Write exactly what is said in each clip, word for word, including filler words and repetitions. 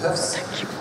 behövs.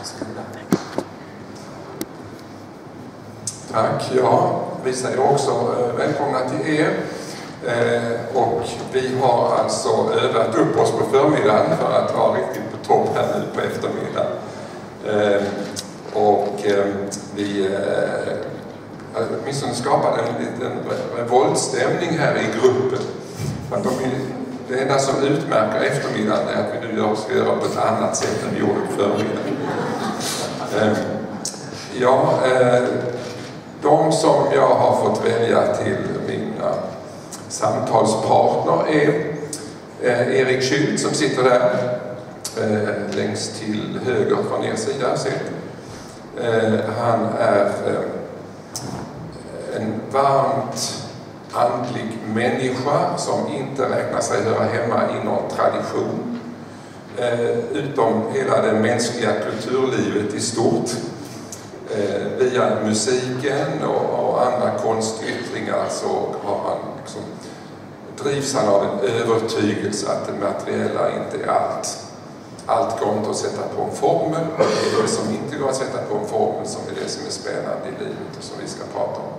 Tack. Ja, vi säger också eh, välkomna till er. Eh, och vi har alltså övat upp oss på förmiddagen för att vara riktigt på topp här nu på eftermiddagen. Eh, och eh, vi eh, åtminstone skapade en liten revoltstämning här i gruppen. Att de, det enda som utmärker eftermiddagen är att vi nu gör, ska göra på ett annat sätt än vi gjorde på förmiddagen. Eh, ja, eh, de som jag har fått välja till mina samtalspartner är eh, Erik Kylt som sitter där eh, längst till höger från er sida. Eh, han är eh, en varmt andlig människa som inte räknar sig höra hemma i någon tradition. Eh, utom hela det mänskliga kulturlivet i stort. Eh, via musiken och, och andra konstyttringar så har han liksom, drivs han av en övertygelse att det materiella inte är allt. Allt går inte att sätta på en formel, och det är det som inte går att sätta på en formel som är det som är spännande i livet och som vi ska prata om.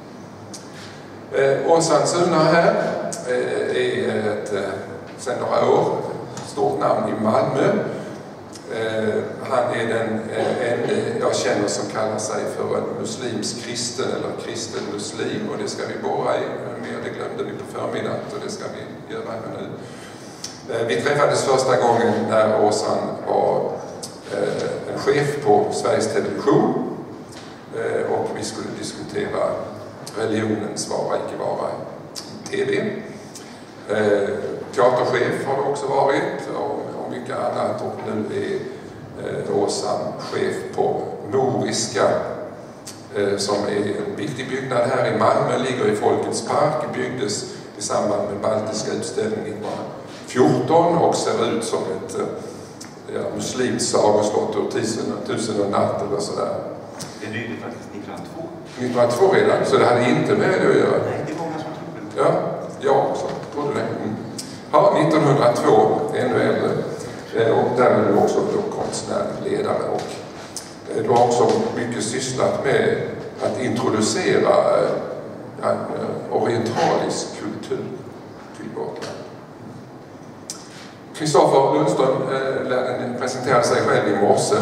Eh, Åsan Suna här eh, är ett, eh, sedan några år stort namn i Malmö. Eh, han är den eh, enda jag känner som kallar sig för en muslimsk kristen eller kristen muslim, och det ska vi borra i mer. Det glömde vi på förmiddagen och det ska vi göra nu. Eh, vi träffades första gången när Åsan var eh, en chef på Sveriges Television eh, och vi skulle diskutera religionens vara icke vara T V. Eh, teaterchef har det också varit och, och mycket annat, och nu är eh, Åsan chef på Moriska eh, som är en viktig byggnad här i Malmö, ligger i Folkets park, byggdes i samband med Baltiska utställningen nittonhundrafjorton och ser ut som ett eh, ja, muslimskt sagoslott ur tusen, tusen och natt eller sådär. Det byggde faktiskt nittonhundratvå. nittonhundratvå redan, så det hade inte med det att göra. Nej, det är många som tror det. Ja, jag också trodde det. Mm. Ja, nittonhundratvå, ännu äldre. Eh, och där är du också då konstnärlig ledare. Och eh, du har också mycket sysslat med att introducera eh, en eh, orientalisk kultur till vårt land. Kristoffer Lundström eh, presenterade sig själv i morse.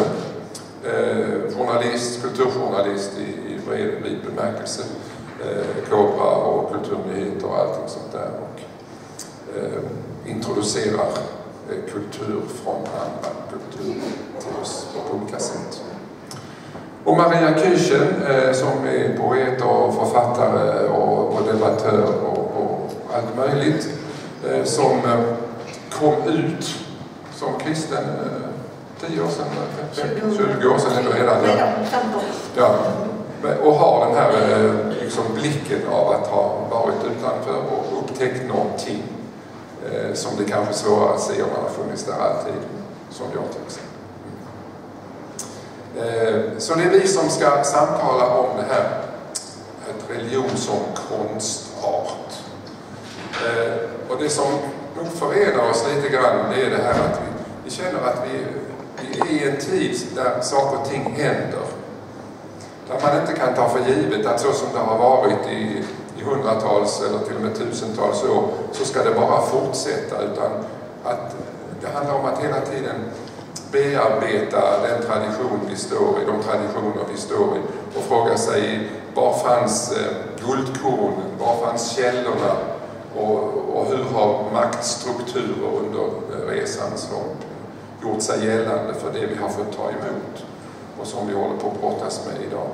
Eh, journalist, kulturjournalist i, i bred vid bemärkelse. Eh, Kobra och kulturnyheter och allting sånt där. Och eh, introducerar eh, kultur från andra kulturer till oss på olika sätt. Och Maria Küchen eh, som är poet och författare och, och debattör och, och allt möjligt. Eh, som eh, kom ut som kristen eh, tio år sedan, tjugo år sedan eller redan. Ja. Ja. Och har den här eh, liksom blicken av att ha varit utanför och upptäckt någonting eh, som det kanske är svårare att se om man har funnits där alltid, som jag till exempel. Eh, så det är vi som ska samtala om det här, ett religion som konstart. Eh, och det som nog förenar oss lite grann, det är det här att vi, vi känner att vi, vi är i en tid där saker och ting händer. Där man inte kan ta för givet att så som det har varit i, i hundratals eller till och med tusentals år så ska det bara fortsätta, utan att det handlar om att hela tiden bearbeta den tradition vi står i, de traditioner vi står i, och fråga sig var fanns eh, guldkornen, var fanns källorna och, och hur har maktstrukturer under resans gång gjort sig gällande för det vi har fått ta emot och som vi håller på att brottas med idag.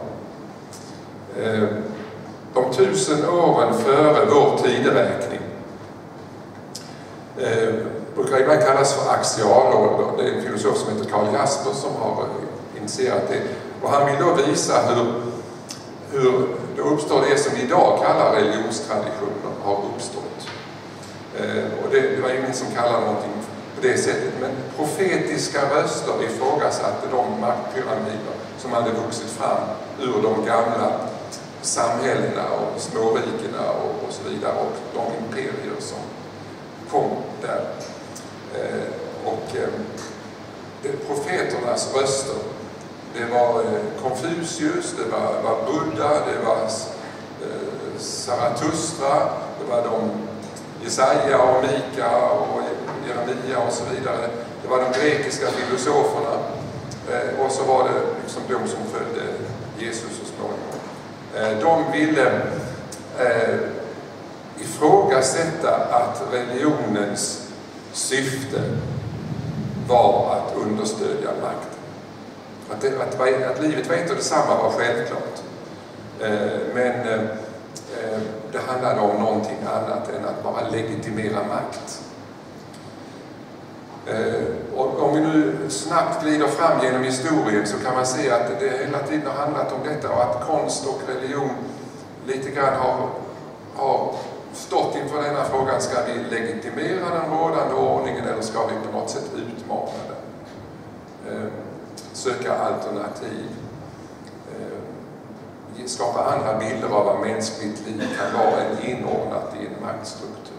De tusen åren före vår tideräkning brukar ibland kallas för axialålder. Det är en filosof som heter Karl Jasper som har initierat det. Och han vill då visa hur, hur det uppstår det som vi idag kallar religionstraditioner har uppstått. Och det, det var ingen som kallar någonting på det sättet, men profetiska röster ifrågasatte de maktpyramider som hade vuxit fram ur de gamla samhällena och smårikena och, och så vidare, och de imperier som kom där. Eh, och eh, det profeternas röster. Det var Konfucius, det var, var Buddha, det var eh, Zarathustra, det var de Jesaja och Mika och Jeremia och så vidare. Det var de grekiska filosoferna eh, och så var det liksom de som följde Jesus så småningom. Eh, de ville eh, ifrågasätta att religionens syfte var att understödja makten. Att, det, att, att livet var inte detsamma var självklart. Eh, men eh, det handlade om någonting annat än att bara legitimera makt. Eh, och om vi nu snabbt glider fram genom historien så kan man se att det hela tiden har handlat om detta och att konst och religion lite grann har, har stått inför denna frågan. Ska vi legitimera den rådande ordningen eller ska vi på något sätt utmana den? Eh, söka alternativ. Eh, skapa andra bilder av vad mänskligt liv kan vara än inordnat i en maktstruktur.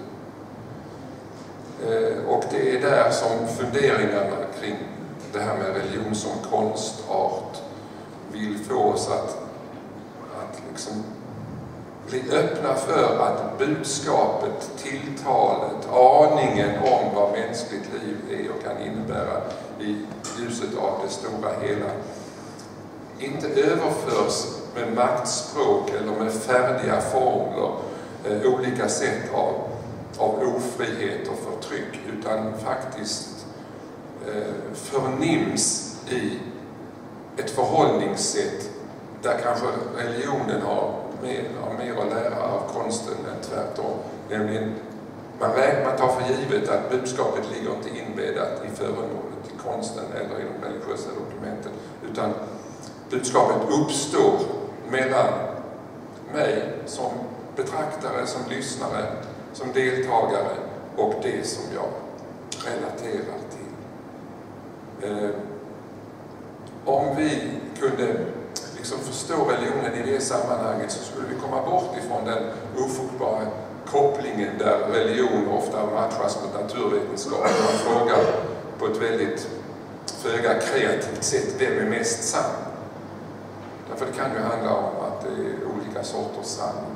Eh, och det är där som funderingarna kring det här med religion som konstart vill få oss att, att liksom bli öppna för att budskapet, tilltalet, aningen om vad mänskligt liv är och kan innebära i ljuset av det stora hela inte överförs med maktspråk eller med färdiga formler, eh, olika sätt av, av ofrihet och förtryck, utan faktiskt eh, förnims i ett förhållningssätt där kanske religionen har mer, har mer att lära av konsten än tvärtom. Nämligen, man, räknar, man tar för givet att budskapet ligger inte inbäddat i föremålet, i konsten eller i de religiösa dokumenten, utan budskapet uppstår mellan mig som betraktare, som lyssnare, som deltagare och det som jag relaterar till. Eh, om vi kunde liksom förstå religionen i det sammanhanget så skulle vi komma bort ifrån den ofruktbara kopplingen där religion ofta matchas med naturvetenskap. Man frågar på ett väldigt föga kreativt sätt vem är mest sann. Därför det kan ju handla om att det är olika sorters sanning.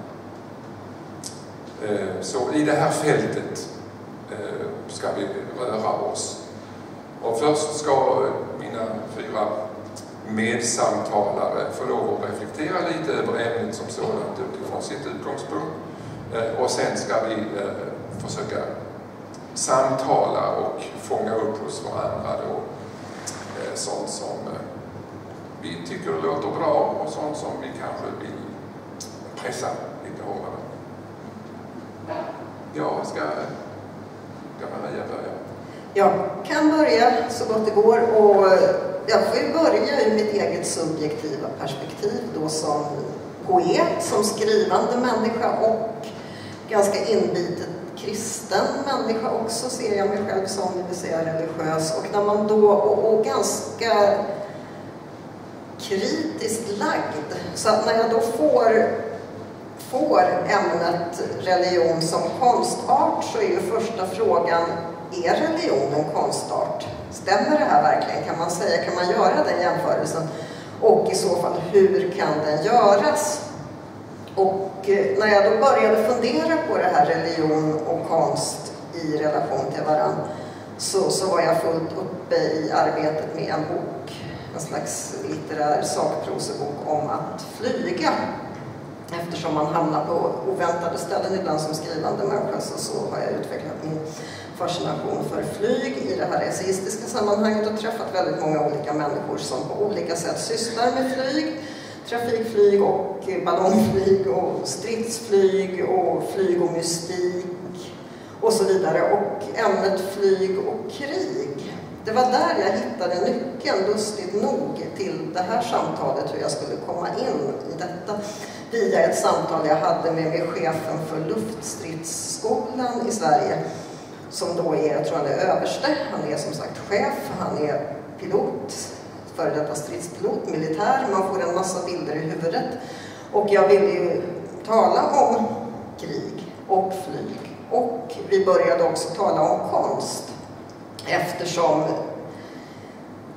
Så i det här fältet ska vi röra oss. Och först ska mina fyra medsamtalare få lov att reflektera lite över ämnet som sådant utifrån sitt utgångspunkt. Och sen ska vi försöka samtala och fånga upp hos varandra då sånt som vi tycker låter bra och sånt som vi kanske vill pressa lite hårdare. Jag ska, ska Maria börja? Jag kan börja så gott det går, och jag får ju börja ur mitt eget subjektiva perspektiv då som poet, som skrivande människa och ganska inbitet kristen människa också, ser jag mig själv som, det vill säga religiös, och när man då och, och ganska kritiskt lagd, så att när jag då får får ämnet religion som konstart så är ju första frågan: är religion en konstart? Stämmer det här verkligen? Kan man säga, kan man göra den jämförelsen? Och i så fall, hur kan den göras? Och när jag då började fundera på det här religion och konst i relation till varandra, så, så var jag fullt uppe i arbetet med en bok, en slags litterär sakprosebok om att flyga. Eftersom man hamnar på oväntade ställen ibland som skrivande människa, så, så har jag utvecklat min fascination för flyg i det här essayistiska sammanhanget och träffat väldigt många olika människor som på olika sätt sysslar med flyg, trafikflyg och ballongflyg och stridsflyg och flyg och mystik och så vidare. Och ämnet flyg och krig, det var där jag hittade nyckeln, lustigt nog, till det här samtalet, hur jag skulle komma in i detta via ett samtal jag hade med, med chefen för luftstridsskolan i Sverige, som då är, jag tror han är överste, han är som sagt chef, han är pilot, före detta stridspilot, militär, man får en massa bilder i huvudet. Och jag ville ju tala om krig och flyg, och vi började också tala om konst, eftersom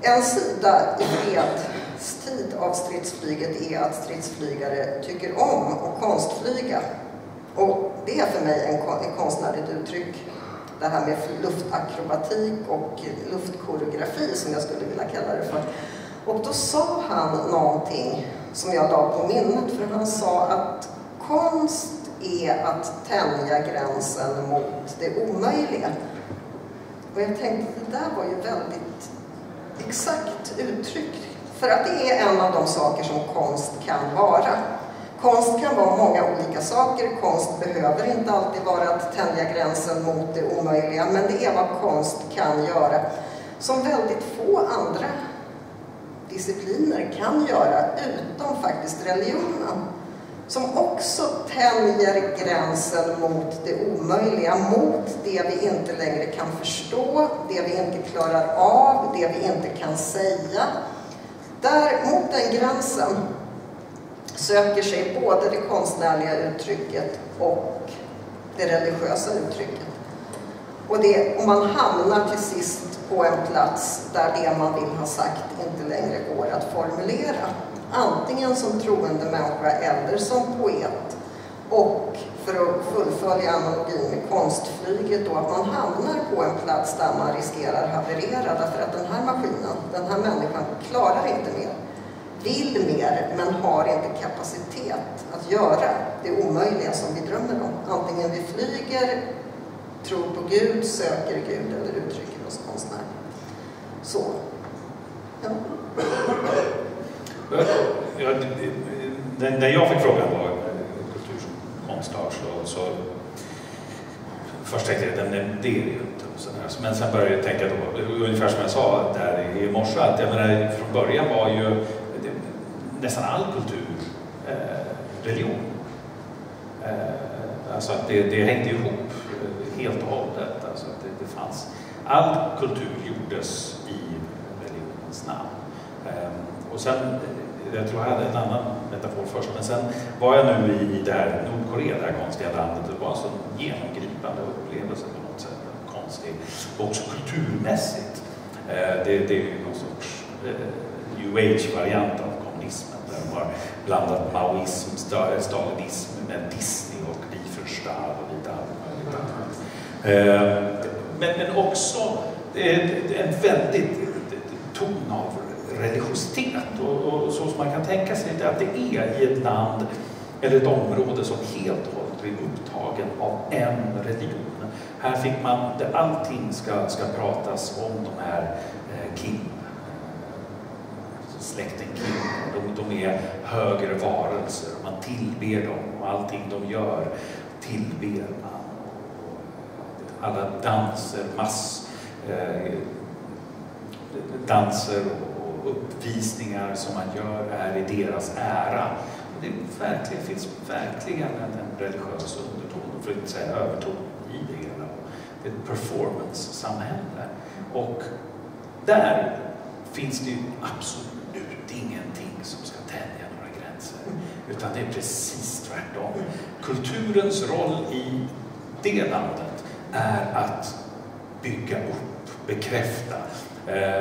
En sida i fredstid av stridsflyget är att stridsflygare tycker om att konstflyga. Och det är för mig en, en konstnärligt uttryck. Det här med luftakrobatik och luftkoreografi som jag skulle vilja kalla det för. Och då sa han någonting som jag la på minnet, för han sa att konst är att tänja gränsen mot det omöjliga. Och jag tänkte att det där var ju väldigt exakt uttryckt. För att det är en av de saker som konst kan vara. Konst kan vara många olika saker. Konst behöver inte alltid vara att tänja gränsen mot det omöjliga. Men det är vad konst kan göra. Som väldigt få andra discipliner kan göra, utom faktiskt religionen. Som också tänjer gränsen mot det omöjliga, mot det vi inte längre kan förstå, det vi inte klarar av, det vi inte kan säga. Där, mot den gränsen, söker sig både det konstnärliga uttrycket och det religiösa uttrycket. Och det, om man hamnar till sist på en plats där det man vill ha sagt inte längre går att formulera. Antingen som troende människa eller som poet. Och för att fullfölja analogin med konstflyget då, att man hamnar på en plats där man riskerar haverera. Därför att den här maskinen, den här människan klarar inte mer. Vill mer, men har inte kapacitet att göra det omöjliga som vi drömmer om. Antingen vi flyger, tror på Gud, söker Gud eller uttrycker oss konstnär. Så. Ja. Ja, när jag fick frågan vad kultur som konstart så, så först tänkte jag att det är ju inte. Men sen började jag tänka då, ungefär som jag sa där i morse, att jag menar, från början var ju det, nästan all kultur eh, religion. Eh, alltså att det, det hängde ihop helt och hållet. Alltså att det, det fanns, all kultur gjordes i religionens namn. Eh, och sen, jag tror jag hade en annan metafor först, men sen var jag nu i, i det här Nordkorea, det här konstiga landet, det var en sån genomgripande upplevelse på något sätt, konstig, och också kulturmässigt. Eh, det, det är ju någon sorts eh, New Age-variant av kommunismen, där de har blandat maoism, stalinism med Disney och Liefenstahl och lite annat. Eh, men, men också eh, en väldigt ton av religiositet och, och så som man kan tänka sig att det är i ett land eller ett område som helt och hållet blir upptagen av en religion. Här fick man, det allting ska, ska pratas om de här eh, Kim, släkten Kim. De, de är högre varelser, man tillber dem och allting de gör tillber man. Och alla danser, mass eh, danser och uppvisningar som man gör är i deras ära. Och det verkligen, finns verkligen en, en religiös underton, för att inte säga överton i det hela. Det är ett performance-samhälle. Och där finns det ju absolut ingenting som ska tänja några gränser. Utan det är precis tvärtom. Kulturens roll i det landet är att bygga upp, bekräfta. Eh,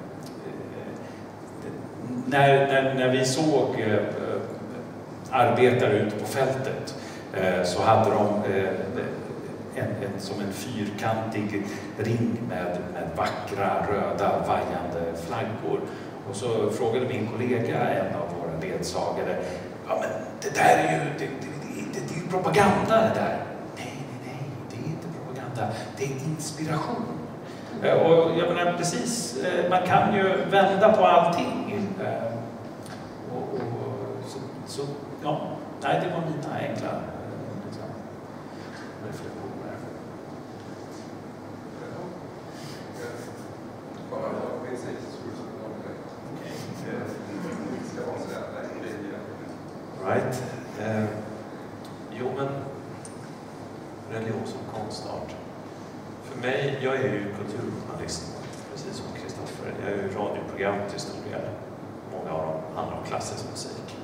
När, när, när vi såg eh, arbetare ute på fältet eh, så hade de eh, en, en, som en fyrkantig ring med, med vackra, röda, vajande flaggor. Och så frågade min kollega, en av våra ledsagare, ja men det där är ju, det, det, det, det är ju propaganda det där. Nej, nej, nej, det är inte propaganda, det är inspiration. Och jag menar precis, man kan ju vända på allting. Och, och, så, så, ja, nej, det var mina enkla liksom, reflektioner. Right. Eh, jo, men religion som konstart. För mig, jag är ju kulturjournalist, precis som Kristoffer. Jag är ju radioprogram till stor del. Många av dem handlar om klassisk musik.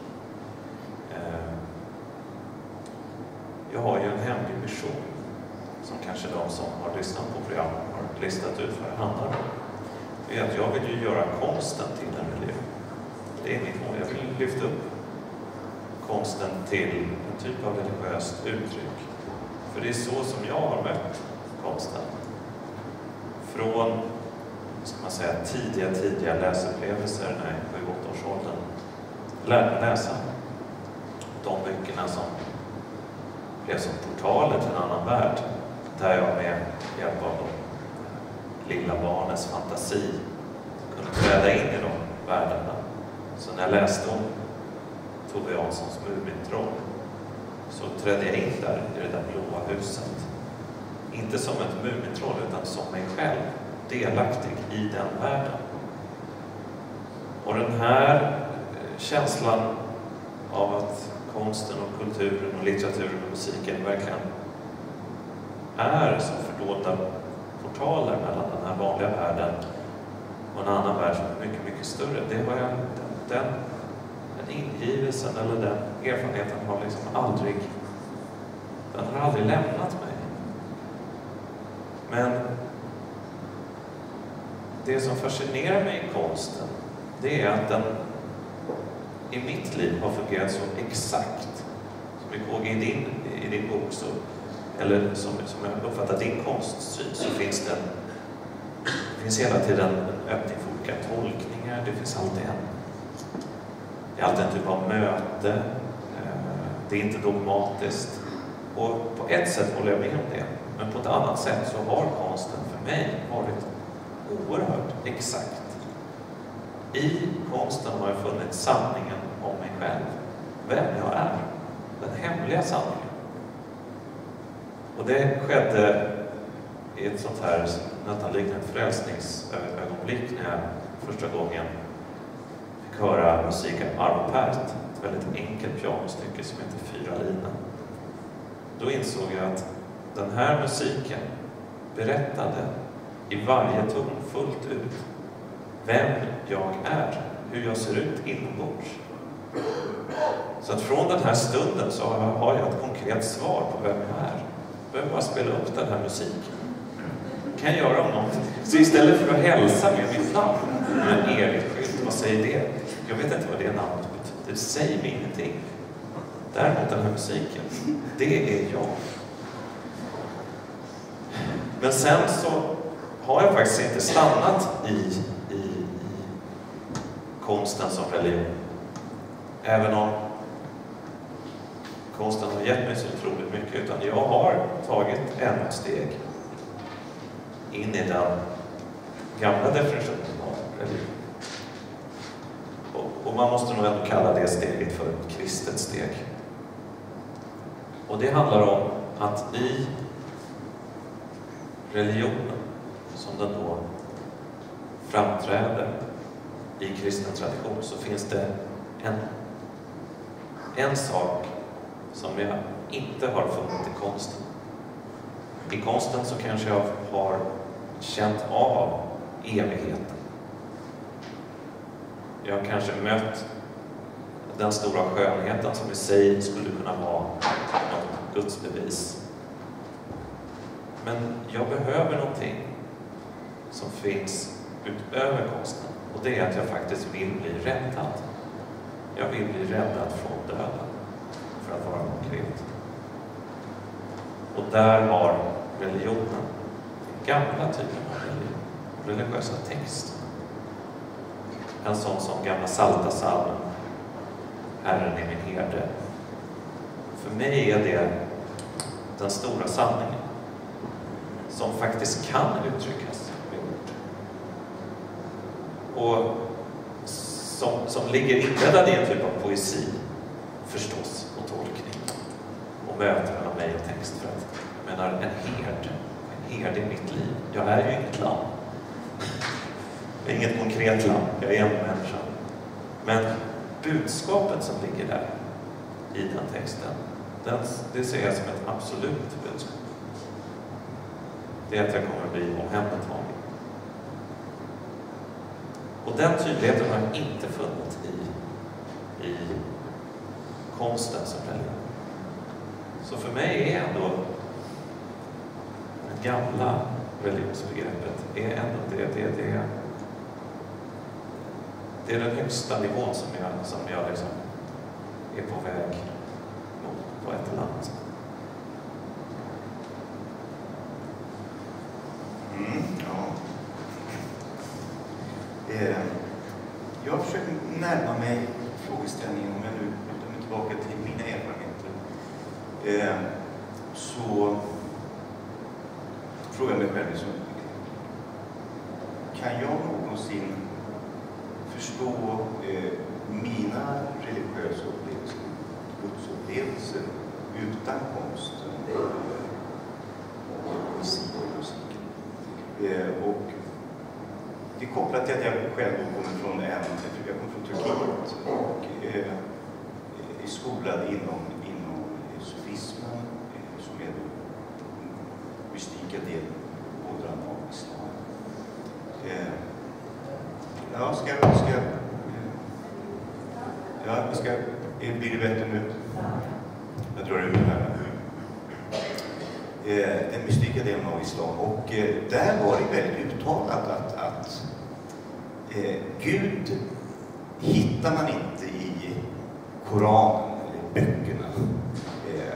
Jag har ju en hemlig vision som kanske de som har lyssnat på program har listat ut vad det handlar om. är att jag vill ju göra konsten till en religion. Det är mitt mål. Jag vill lyfta upp konsten till en typ av religiöst uttryck. För det är så som jag har mött konsten. Från, ska man säga, tidiga, tidiga läsupplevelser när jag var i åttaårsåldern lärde mig läsa. De böckerna som blev som portaler till en annan värld. Där jag med hjälp av de lilla barnens fantasi kunde träda in i de världarna. Så när jag läste om Tove Janssons Mumintroll så trädde jag in där i det där blåa huset. Inte som ett mumintroll utan som mig själv, delaktig i den världen. Och den här känslan av att konsten och kulturen och litteraturen och musiken verkligen är som fördolda portaler mellan den här vanliga världen och en annan värld som är mycket, mycket större. Det har jag, den, den, den ingivelsen eller den erfarenheten har liksom aldrig, den har aldrig lämnat mig. Men det som fascinerar mig i konsten, det är att den i mitt liv har fungerat så exakt. Som vi såg i din, i din bok, så, eller som, som jag uppfattar din konstsyn, så finns det, det finns hela tiden en öppning för olika tolkningar. Det finns alltid en, det är alltid en typ av möte. Det är inte dogmatiskt. Och på ett sätt håller jag med om det. Men på ett annat sätt så har konsten för mig varit oerhört exakt. I konsten har jag funnit sanningen om mig själv. Vem jag är. Den hemliga sanningen. Och det skedde i ett sånt här nästan liknande frälsningsögonblick när jag första gången fick höra musiken Arvo Pärt. Ett väldigt enkelt pianostycke som heter Fyra lina. Då insåg jag att den här musiken berättade i varje ton fullt ut vem jag är, hur jag ser ut inombords. Så att från den här stunden så har jag ett konkret svar på vem jag är. Jag behöver bara spela upp den här musiken. Kan jag göra om något? Så istället för att hälsa med mitt namn, med en evigt skylt, vad säger det? Jag vet inte vad det namnet betyder. Det säger mig ingenting. Däremot den här musiken, det är jag. Men sen så har jag faktiskt inte stannat i, i, i konsten som religion. Även om konsten har gett mig så otroligt mycket. Utan jag har tagit ännu ett steg in i den gamla definitionen av religion. Och, och man måste nog ändå kalla det steget för ett kristet steg. Och det handlar om att i religionen, som den då framträder i kristen tradition, så finns det en, en sak som jag inte har funnit i konsten. I konsten så kanske jag har känt av evigheten. Jag har kanske mött den stora skönheten som i sig skulle kunna vara något gudsbevis. Men jag behöver någonting som finns utöver konsten. Och det är att jag faktiskt vill bli räddad. Jag vill bli räddad från döden. För att vara konkret. Och där har religionen, den gamla typen av religion, religiösa text. En sån som gamla Psaltarpsalmen, Herren är min herde. För mig är det den stora sanningen som faktiskt kan uttryckas med ord. Och som, som ligger inbäddad i en typ av poesi, förstås, och tolkning. Och möte mellan mig och text. För att, jag menar, en herde, en herde i mitt liv. Jag är ju inget lamm. Jag är inget konkret lamm, jag är en människa. Men budskapet som ligger där i den texten, den, det ser jag som ett absolut budskap. Det är att jag kommer att bli omhändertagen. Och den tydligheten har jag inte funnit i, i konsten som religion. Så för mig är ändå det gamla religionsbegreppet är ändå det, det, det, det är den högsta nivån som jag, som jag liksom är på väg mot på ett eller annat sätt. Mm, ja. Eh, jag försöker närma mig frågeställningen, om jag nu lutar mig tillbaka till mina erfarenheter. Eh, så frågar jag mig själv, liksom, kan jag någonsin förstå eh, mina religiösa upplevelser, gudsupplevelser, utan konsten och musik och musik? Eh, och det är kopplat till att jag själv kommer från, en, jag kommer från Turkiet och eh, är skolad inom, inom sufismen, eh, som är då mystika del ådran av islam. Eh, ja, ska jag... Ska, eh, ja, ska, eh, blir det bättre nu? Jag drar ut här. Eh, den mystika delen av islam. Och eh, där var det väldigt uttalat att, att eh, Gud hittar man inte i Koranen eller böckerna. Eh,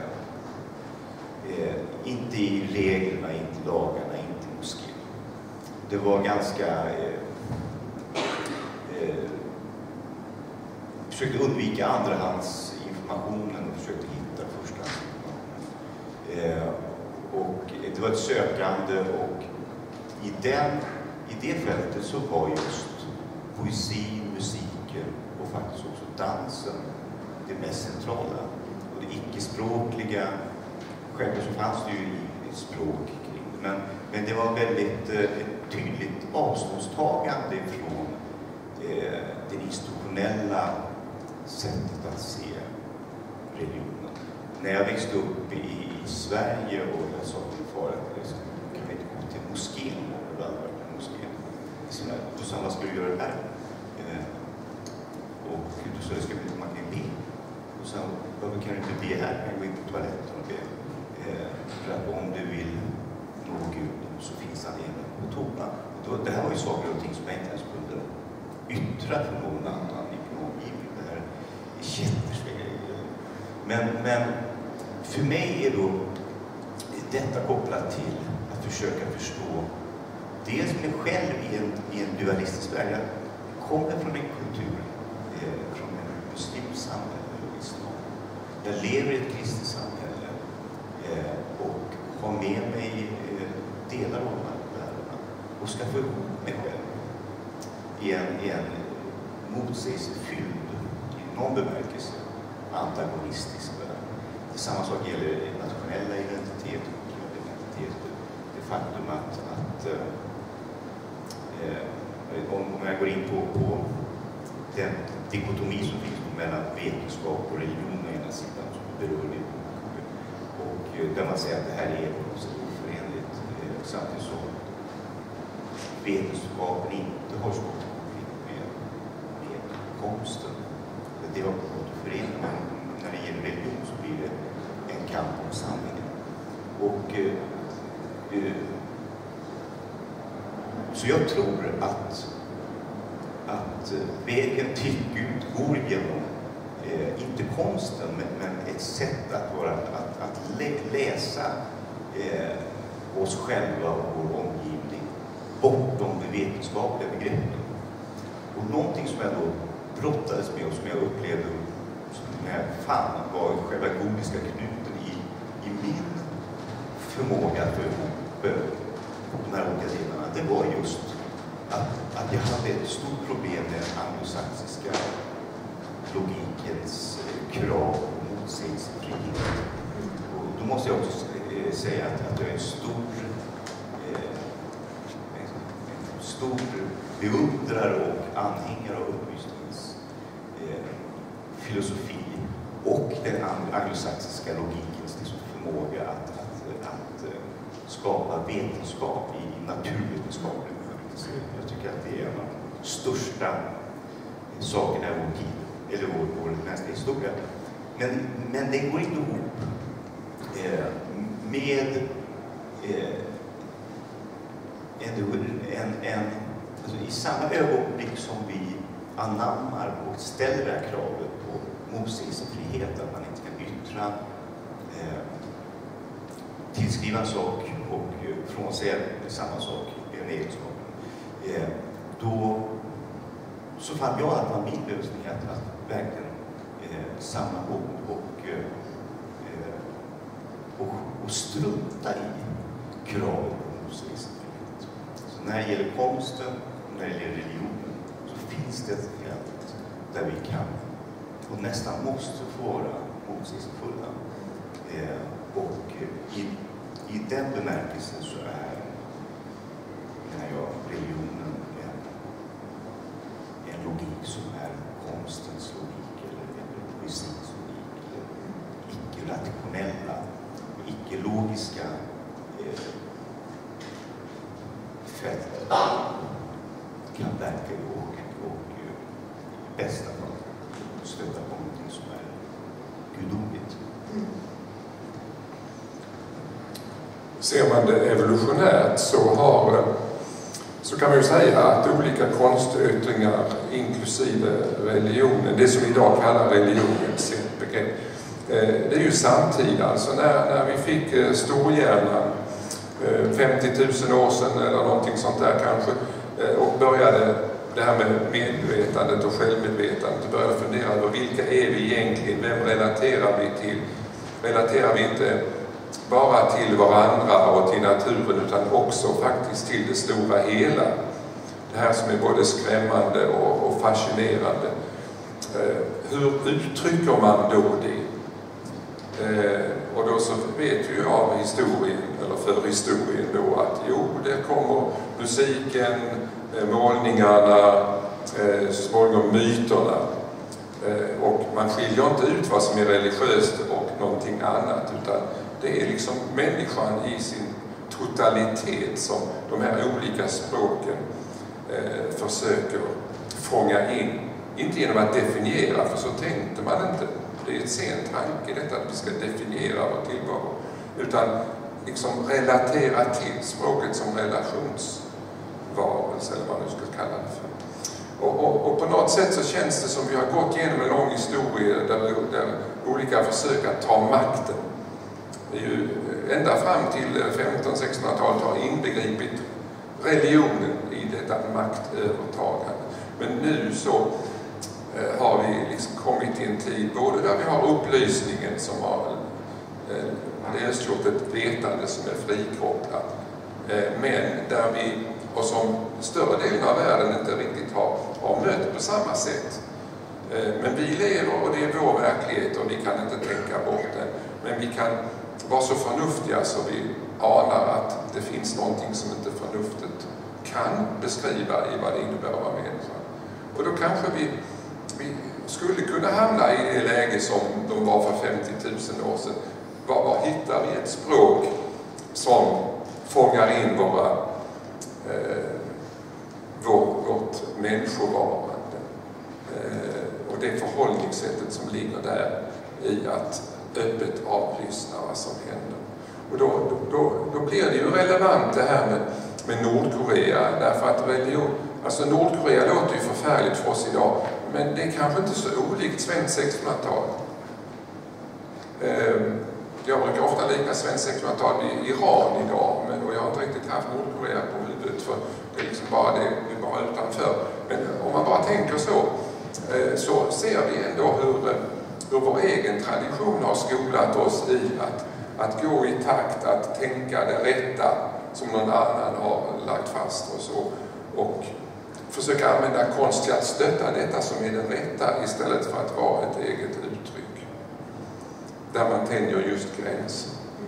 eh, inte i reglerna, inte i lagarna, inte i moskén. Det var ganska... Eh, eh, försökte undvika andrahandsinformationen och försökte hitta förstahandsinformationen. Eh, Och det var ett sökande, och i, den, i det fältet så var just poesi, musiken och faktiskt också dansen det mest centrala. Och det icke-språkliga, självklart så fanns det ju ett språk kring det, men, men det var väldigt eh, ett tydligt avståndstagande från eh, det institutionella sättet att se religionen. När jag växte upp i, i Sverige och jag sa till min far att jag kan inte gå till moskén, och jag hade varit i moskén. Då sa han, vad ska du göra här? Eh, och då sa jag, ska vi man kan be? Och så varför kan du inte be här? Jag kan gå in på toaletten och be. Eh, för att om du vill nå Gud så finns han även på toa. Då, det här var ju saker och ting som jag inte ens kunde yttra för någon annan i min omgivning. Det här är jättesvårt. Men, men för mig är då detta kopplat till att försöka förstå dels mig själv i en, i en dualistisk värld. Jag kommer från en kultur, eh, från en muslimsk samhälle och islam. Jag lever i ett kristet samhälle eh, och har med mig eh, delar av de här världarna och ska få ihop mig själv i en, i en motsägelsefylld, i någon bemärkelse, antagonistisk värld. Samma sak gäller nationella identitet och identitet. Det faktum att, att eh, om jag går in på, på den dikotomi som finns mellan vetenskap och religion å ena sidan, som berör det, och där man säger att det här är på något sätt oförenligt, eh, samtidigt som vetenskapen inte har stått konflikt med, med konsten. Det har gått att förena, men när det gäller religion så blir det en kamp om sanningen. Och eh, eh, så jag tror att att vägen till Gud går genom eh, inte konsten, men, men ett sätt att vara att, att lä, läsa eh, oss själva och vår omgivning bortom de vetenskapliga begreppen. Och någonting som jag då brottades med och som jag upplevde som jag fann var själva gordiska knuten i, i min förmåga att få ihop de här olika delarna. Det var just att, att jag hade ett stort problem med den anglosaxiska logikens krav på motsägelsefrihet. Och då måste jag också säga att, att jag är en stor, eh, en stor beundrare och anhängare av upplysningens eh, filosofi och den anglosaxiska logikens liksom, förmåga att, att, att, att skapa vetenskap i naturvetenskaplig bemärkelse. Jag tycker att det är en av de största sakerna i vår tid, eller vår, vår mänskliga historia. Men, men det går inte ihop eh, med eh, en, en, en alltså i samma ögonblick som vi anammar och ställer det här kravet på motsägelsefrihet, att man inte kan yttra, eh, tillskriva en sak och från sig samma sak i en egenskap, eh, då så fann jag att det var min lösning att, att verkligen eh, samla ord och, eh, och, och strunta i kravet på motsägelsefrihet. Så när det gäller konsten, när det gäller religionen, så finns det ett fält där vi kan och nästan måste få vara motsägelsefulla. Eh, och i, i den bemärkelsen så är, menar jag, religionen en, en logik som är konstens logik eller, eller poesins logik, eller icke-rationella och icke-logiska eh, fält kan verka och, och i bästa fall stöta på någonting som är gudomligt. Mm. Ser man det evolutionärt så, har, så kan man ju säga att olika konstyttringar, inklusive religionen, det som idag kallar religionens ett begrepp, det är ju samtida. Alltså när, när vi fick storhjärnan femtio tusen år sedan eller någonting sånt där kanske, och började det här med medvetandet och självmedvetandet och började fundera över vilka är vi egentligen, vem relaterar vi till? Relaterar vi inte bara till varandra och till naturen utan också faktiskt till det stora hela. Det här som är både skrämmande och, och fascinerande. Eh, hur uttrycker man då det? Eh, och då så vet vi ju av historien, eller för historien då, att jo, det kommer musiken, eh, målningarna, eh, så småningom myterna. Eh, och man skiljer inte ut vad som är religiöst och någonting annat, utan det är liksom människan i sin totalitet som de här olika språken eh, försöker fånga in. Inte genom att definiera, för så tänkte man inte. Det är ett sen tanke detta att vi ska definiera vår tillvaro. Utan liksom relatera till språket som relationsvarelse, eller vad man nu ska kalla det för. Och, och, och på något sätt så känns det som vi har gått igenom en lång historia där, där olika försök att ta makten. Det är ju ända fram till femtonhundra sextonhundratalet har inbegripit religionen i detta maktövertagande. Men nu så eh, har vi liksom kommit till en tid både där vi har upplysningen som har eh, lösgjort ett vetande som är frikopplat, eh, men där vi, och som större delen av världen inte riktigt har, har mött på samma sätt. Eh, men vi lever och det är vår verklighet och vi kan inte tänka bort den. Men vi kan vara så förnuftiga så vi anar att det finns någonting som inte förnuftet kan beskriva i vad det innebär att vara människa. Och då kanske vi, vi skulle kunna hamna i det läge som de var för femtio tusen år sedan. Var, var hittar vi ett språk som fångar in våra, eh, vår, vårt människovarande eh, och det förhållningssättet som ligger där i att öppet avlyssna vad som händer. Och då, då, då blir det ju relevant det här med, med Nordkorea, därför att religion, alltså Nordkorea låter ju förfärligt för oss idag, men det är kanske inte så olikt svenskt sextonhundratal. Jag brukar ofta likna svenskt sextonhundratal vid Iran idag, men och jag har inte riktigt haft Nordkorea på huvudet, för det är liksom bara det, det är bara utanför. Men om man bara tänker så, så ser vi ändå hur hur vår egen tradition har skolat oss i att, att gå i takt, att tänka det rätta som någon annan har lagt fast oss och, och försöka använda konst till att stötta detta som är det rätta istället för att vara ett eget uttryck. Där man tänjer just gränsen.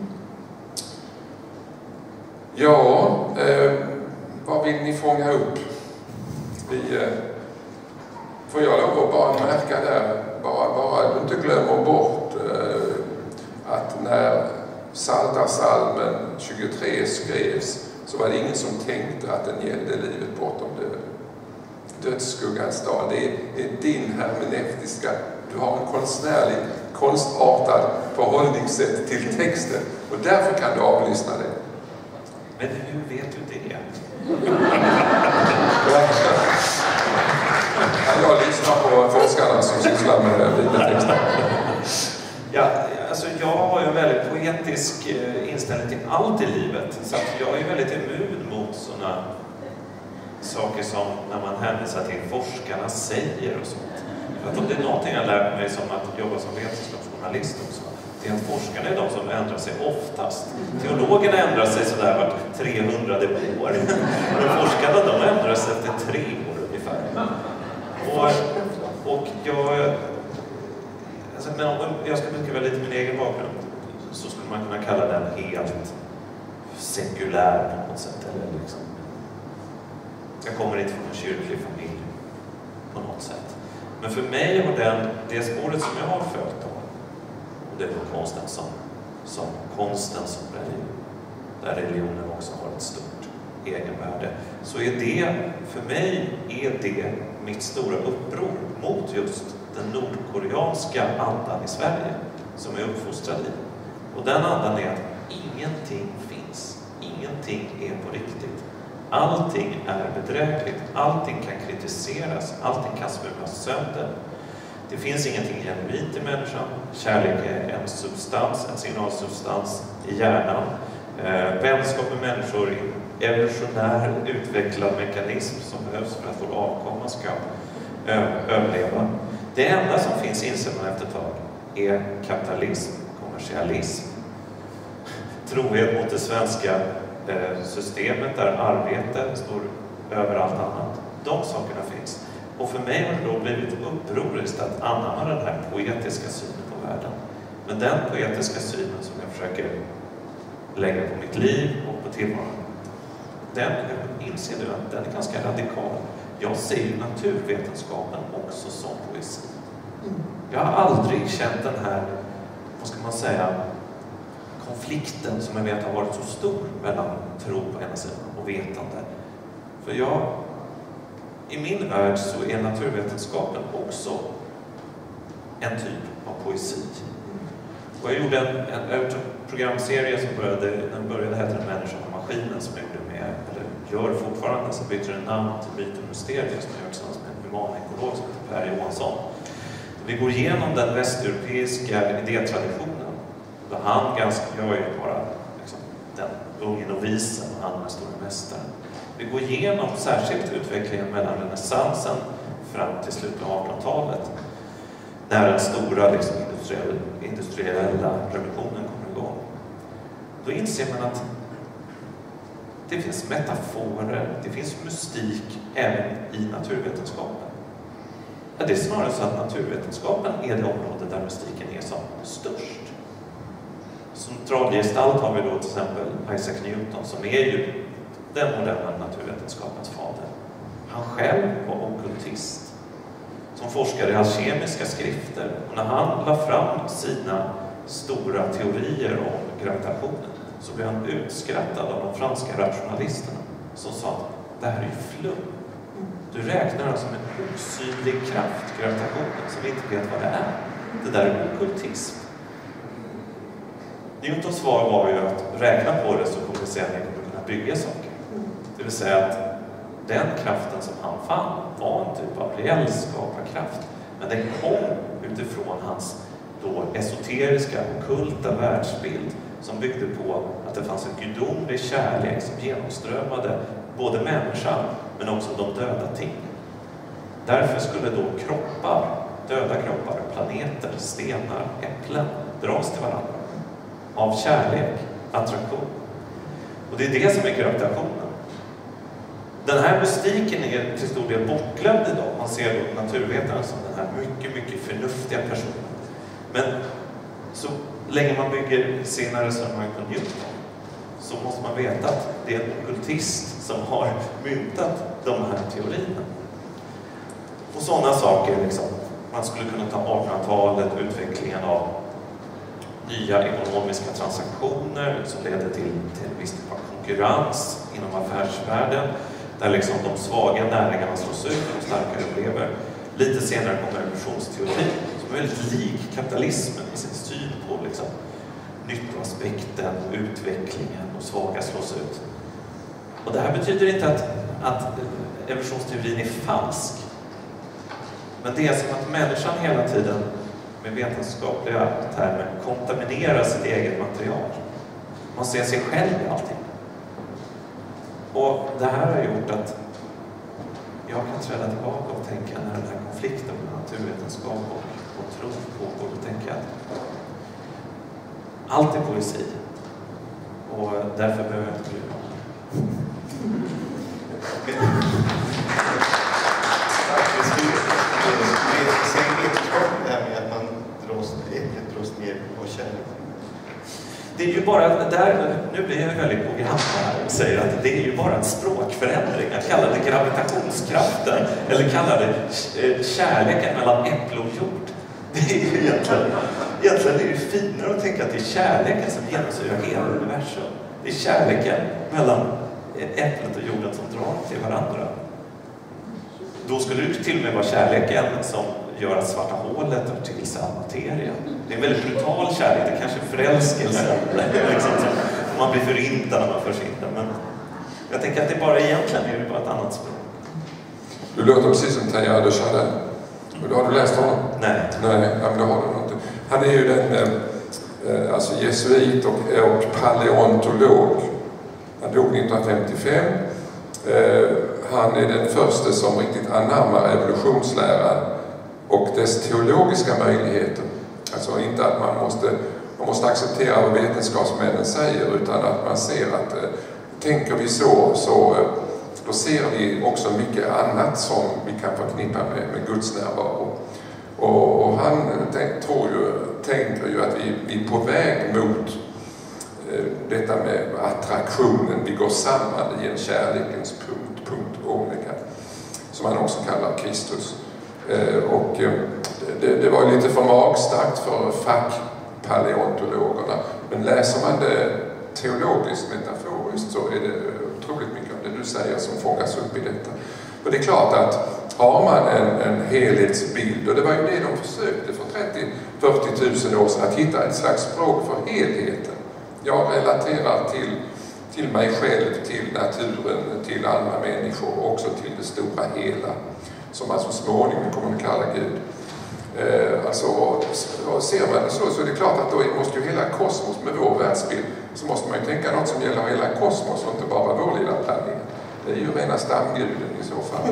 Ja, eh, vad vill ni fånga upp? Vi, eh, får jag lov att bara märka där, bara, bara du inte glömmer bort eh, att när Psaltarpsalmen tjugotre skrevs så var det ingen som tänkte att den gällde livet bortom döden. Dödsskuggans dag, det är, det är din hermeneutiska, du har en konstnärlig, konstartad förhållningssätt till texten och därför kan du avlyssna det. Men hur vet du det? jag lyssnar på forskarna som sysslar med bibeltexter. Ja, alltså jag har ju en väldigt poetisk inställning till allt i livet. Så att jag är väldigt immun mot sådana saker som när man hänvisar till forskarna säger och sånt. För att om det är någonting jag lärt mig som att jobba som vetenskapsjournalist också, det är att forskarna är de som ändrar sig oftast. Teologerna ändrar sig sådär vart trehundrade år. Men forskarna, de ändrar sig efter tre år ungefär. Och, och jag... Alltså, men om jag ska beskriva lite min egen bakgrund så skulle man kunna kalla den helt sekulär på något sätt. Eller liksom. Jag kommer inte från en kyrklig familj på något sätt. Men för mig har den, det spåret som jag har följt då, och det är då konsten som, som konsten som religion, där religionen också har ett stort egenvärde, så är det, för mig är det mitt stora uppror mot just den nordkoreanska andan i Sverige som jag är uppfostrad i. Och den andan är att ingenting finns, ingenting är på riktigt. Allting är bedrägligt, allting kan kritiseras, allting kan smulas sönder. Det finns ingenting genuint i människan. Kärlek är en substans, en signalsubstans i hjärnan. Eh, vänskap med människor är en evolutionär utvecklad mekanism som behövs för att vår avkomma ska ö- överleva. Det enda som finns, inser man efter ett tag, är kapitalism, kommersialism, trohet mot det svenska systemet där arbete står över allt annat. De sakerna finns. Och för mig har det då blivit upproriskt att anamma den här poetiska synen på världen. Men den poetiska synen som jag försöker lägga på mitt liv och på tillvaron, den inser du att den är ganska radikal. Jag ser ju naturvetenskapen också som poesi. Jag har aldrig känt den här, vad ska man säga, konflikten som jag vet har varit så stor mellan tro på ena sidan och vetande. För jag, i min värld så är naturvetenskapen också en typ av poesi. Och jag gjorde en, en, en programserie som började, den började heta Den människan och maskinen, som jag gjorde med, eller gör fortfarande, så byter den namn till Myten och mysteriet, som jag gör tillsammans med en humanekolog som heter Per Johansson. Vi går igenom den västeuropeiska idétraditionen. Då han ganska, jag är ju bara liksom, den unge novisen, han är den stora mästaren. Vi går igenom särskilt utvecklingen mellan renässansen fram till slutet av artonhundratalet. När den stora liksom, industriella, industriella revolutionen kommer igång. Då inser man att det finns metaforer, det finns mystik även i naturvetenskapen. Ja, det är snarare så att naturvetenskapen är det område där mystiken är som störst. Som centralgestalt har vi då till exempel Isaac Newton, som är ju den moderna naturvetenskapens fader. Han själv var ockultist som forskade i alkemiska skrifter. Och när han la fram sina stora teorier om gravitationen så blev han utskrattad av de franska rationalisterna som sa att det här är ju flum. Du räknar alltså med en osynlig kraft, gravitationen, som vi inte vet vad det är. Det där är ockultism. Newtons svar var ju att räkna på det så kommer vi se att vi kommer kunna bygga saker. Det vill säga att den kraften som han fann var en typ av reell skaparkraft. Men den kom utifrån hans då esoteriska, ockulta världsbild som byggde på att det fanns en gudomlig kärlek som genomströmmade både människan men också de döda ting. Därför skulle då kroppar, döda kroppar, planeter, stenar, äpplen dras till varandra. Av kärlek, attraktion. Och det är det som är gravitationen. Den här mystiken är till stor del bortglömd idag. Man ser då naturvetaren som den här mycket, mycket förnuftiga personen. Men så länge man bygger sina resonemang på Newton så måste man veta att det är en ockultist som har myntat de här teorierna. Och sådana saker, liksom, man skulle kunna ta artonhundratalet, utvecklingen av nya ekonomiska transaktioner som leder till, till en viss typ av konkurrens inom affärsvärlden, där liksom de svaga näringarna slås ut och de starka överlever. Lite senare kommer evolutionsteorin som är väldigt lik kapitalismen i sin syn på liksom, nyttoaspekten, utvecklingen och svaga slås ut. Och det här betyder inte att, att evolutionsteorin är falsk. Men det är som att människan hela tiden med vetenskapliga termer kontaminerar sitt eget material. Man ser sig själv i allting. Och det här har gjort att jag kan träda tillbaka och tänka när den här konflikten med naturvetenskap och, och tro pågår, och tänka att allt är poesi. Och därför behöver jag inte bry mig om det. Sen vetenskapen det här med att man dras, äpplet dras ner på kärlek. Det är ju bara, där, nu blir jag väldigt program här och säger att det är ju bara en språkförändring. Att kalla det gravitationskraften eller kalla det kärleken mellan äpple och jord. Det är ju egentligen, egentligen är det finare att tänka att det är kärleken som genomsyrar hela universum. Det är kärleken mellan äpplet och jorden som drar till varandra. Då skulle det till och med vara kärleken som gör att svarta hålet tar till sig all materia. Det är en väldigt brutal kärlek, det är kanske förälskelse. Liksom, man blir förintad när man försvinner. Men jag tänker att det bara egentligen är det bara ett annat språk. Du låter precis som Teilhard de Chardin. Har du läst honom? Nej. Nej, men det har du inte. Han är ju den eh, alltså jesuit och, och paleontolog. Han dog nittonhundrafemtiofem. Eh, han är den första som riktigt anammar evolutionsläran och dess teologiska möjligheter. Alltså inte att man måste, man måste acceptera vad vetenskapsmännen säger, utan att man ser att eh, tänker vi så, så eh, då ser vi också mycket annat som vi kan förknippa med, med Guds närvaro. Och, och han tänk, tror ju, tänker ju att vi, vi är på väg mot eh, detta med attraktionen. Vi går samman i en kärlekens punkt, punkt omega, som han också kallar Kristus. Eh, och eh, det, det var lite för magstarkt för fackpaleontologerna. Men läser man det teologiskt, metaforiskt, så är det otroligt mycket av det du säger som fångas upp i detta. Och det är klart att har man en, en helhetsbild, och det var ju det de försökte för trettio till fyrtio tusen år sedan, att hitta ett slags språk för helheten. Jag relaterar till, till mig själv, till naturen, till andra människor och också till det stora hela, som man så småningom kommer att kalla Gud. Eh, alltså, och ser man det så, så är det klart att då måste ju hela kosmos med vår världsbild, så måste man ju tänka något som gäller hela kosmos och inte bara vår lilla planet. Det är ju rena stamguden i så fall.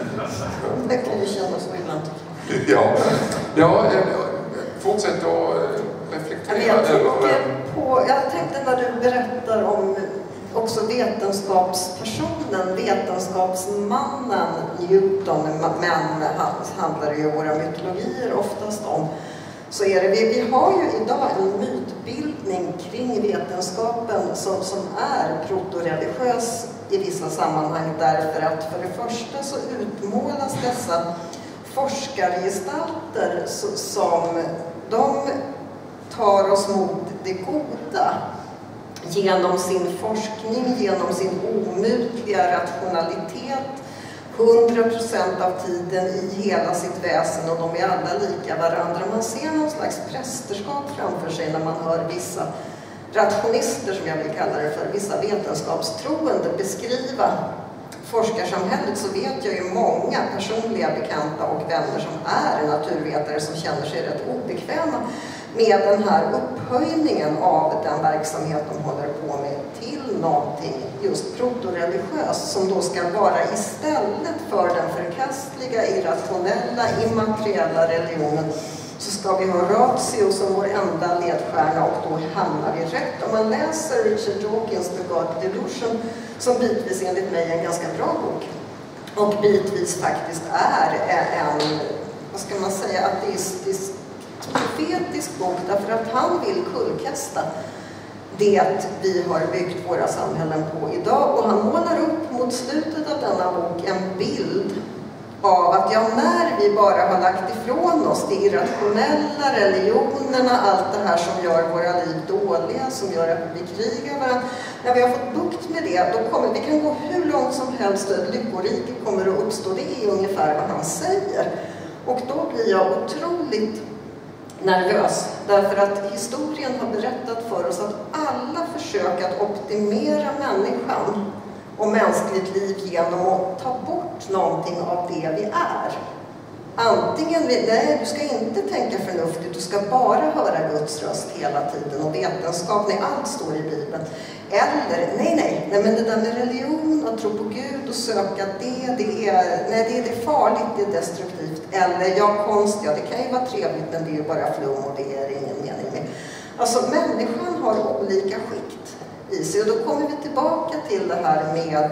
Det kan ju kännas så ibland. Ja, ja, fortsätt att reflektera jag över... På, jag tänkte när du berättar om också vetenskapspersonen, vetenskapsmannen Newton, men han handlar ju våra mytologier oftast om, så är det, vi, vi har ju idag en mytbildning kring vetenskapen som, som är protoreligiös i vissa sammanhang, därför att för det första så utmålas dessa forskargestalter som de tar oss mot det goda genom sin forskning, genom sin omutliga rationalitet, hundra procent av tiden i hela sitt väsen, och de är alla lika varandra. Man ser någon slags prästerskap framför sig när man hör vissa rationister, som jag vill kalla det för, vissa vetenskapstroende beskriva forskarsamhället. Så vet jag ju många personliga bekanta och vänner som är naturvetare som känner sig rätt obekväma med den här upphöjningen av den verksamhet de håller på med till någonting just protoreligiöst, som då ska vara istället för den förkastliga, irrationella, immateriella religionen, så ska vi ha ratio som vår enda ledstjärna, och då hamnar vi rätt. Om man läser Richard Dawkins The God Delusion, som bitvis enligt mig är en ganska bra bok, och bitvis faktiskt är en, vad ska man säga, ateistisk, profetisk bok, därför att han vill kullkasta det vi har byggt våra samhällen på idag. Och han målar upp mot slutet av denna bok en bild av att ja, när vi bara har lagt ifrån oss det irrationella, religionerna, allt det här som gör våra liv dåliga, som gör att vi krigar varandra, när vi har fått bukt med det, då kommer vi kan gå hur långt som helst, och lyckorike kommer att uppstå. Det är ungefär vad han säger. Och då blir jag otroligt nervös, därför att historien har berättat för oss att alla försök att optimera människan och mänskligt liv genom att ta bort någonting av det vi är, Antingen, nej, du ska inte tänka förnuftigt, du ska bara höra Guds röst hela tiden och vetenskap, nej, allt står i Bibeln. Eller, nej, nej, nej, men det där med religion och tro på Gud och söka det, det är, nej, det är, det är farligt, det är destruktivt. Eller, ja, konst, ja, det kan ju vara trevligt, men det är ju bara flum och det är ingen mening med. Alltså, människan har olika skikt i sig, och då kommer vi tillbaka till det här med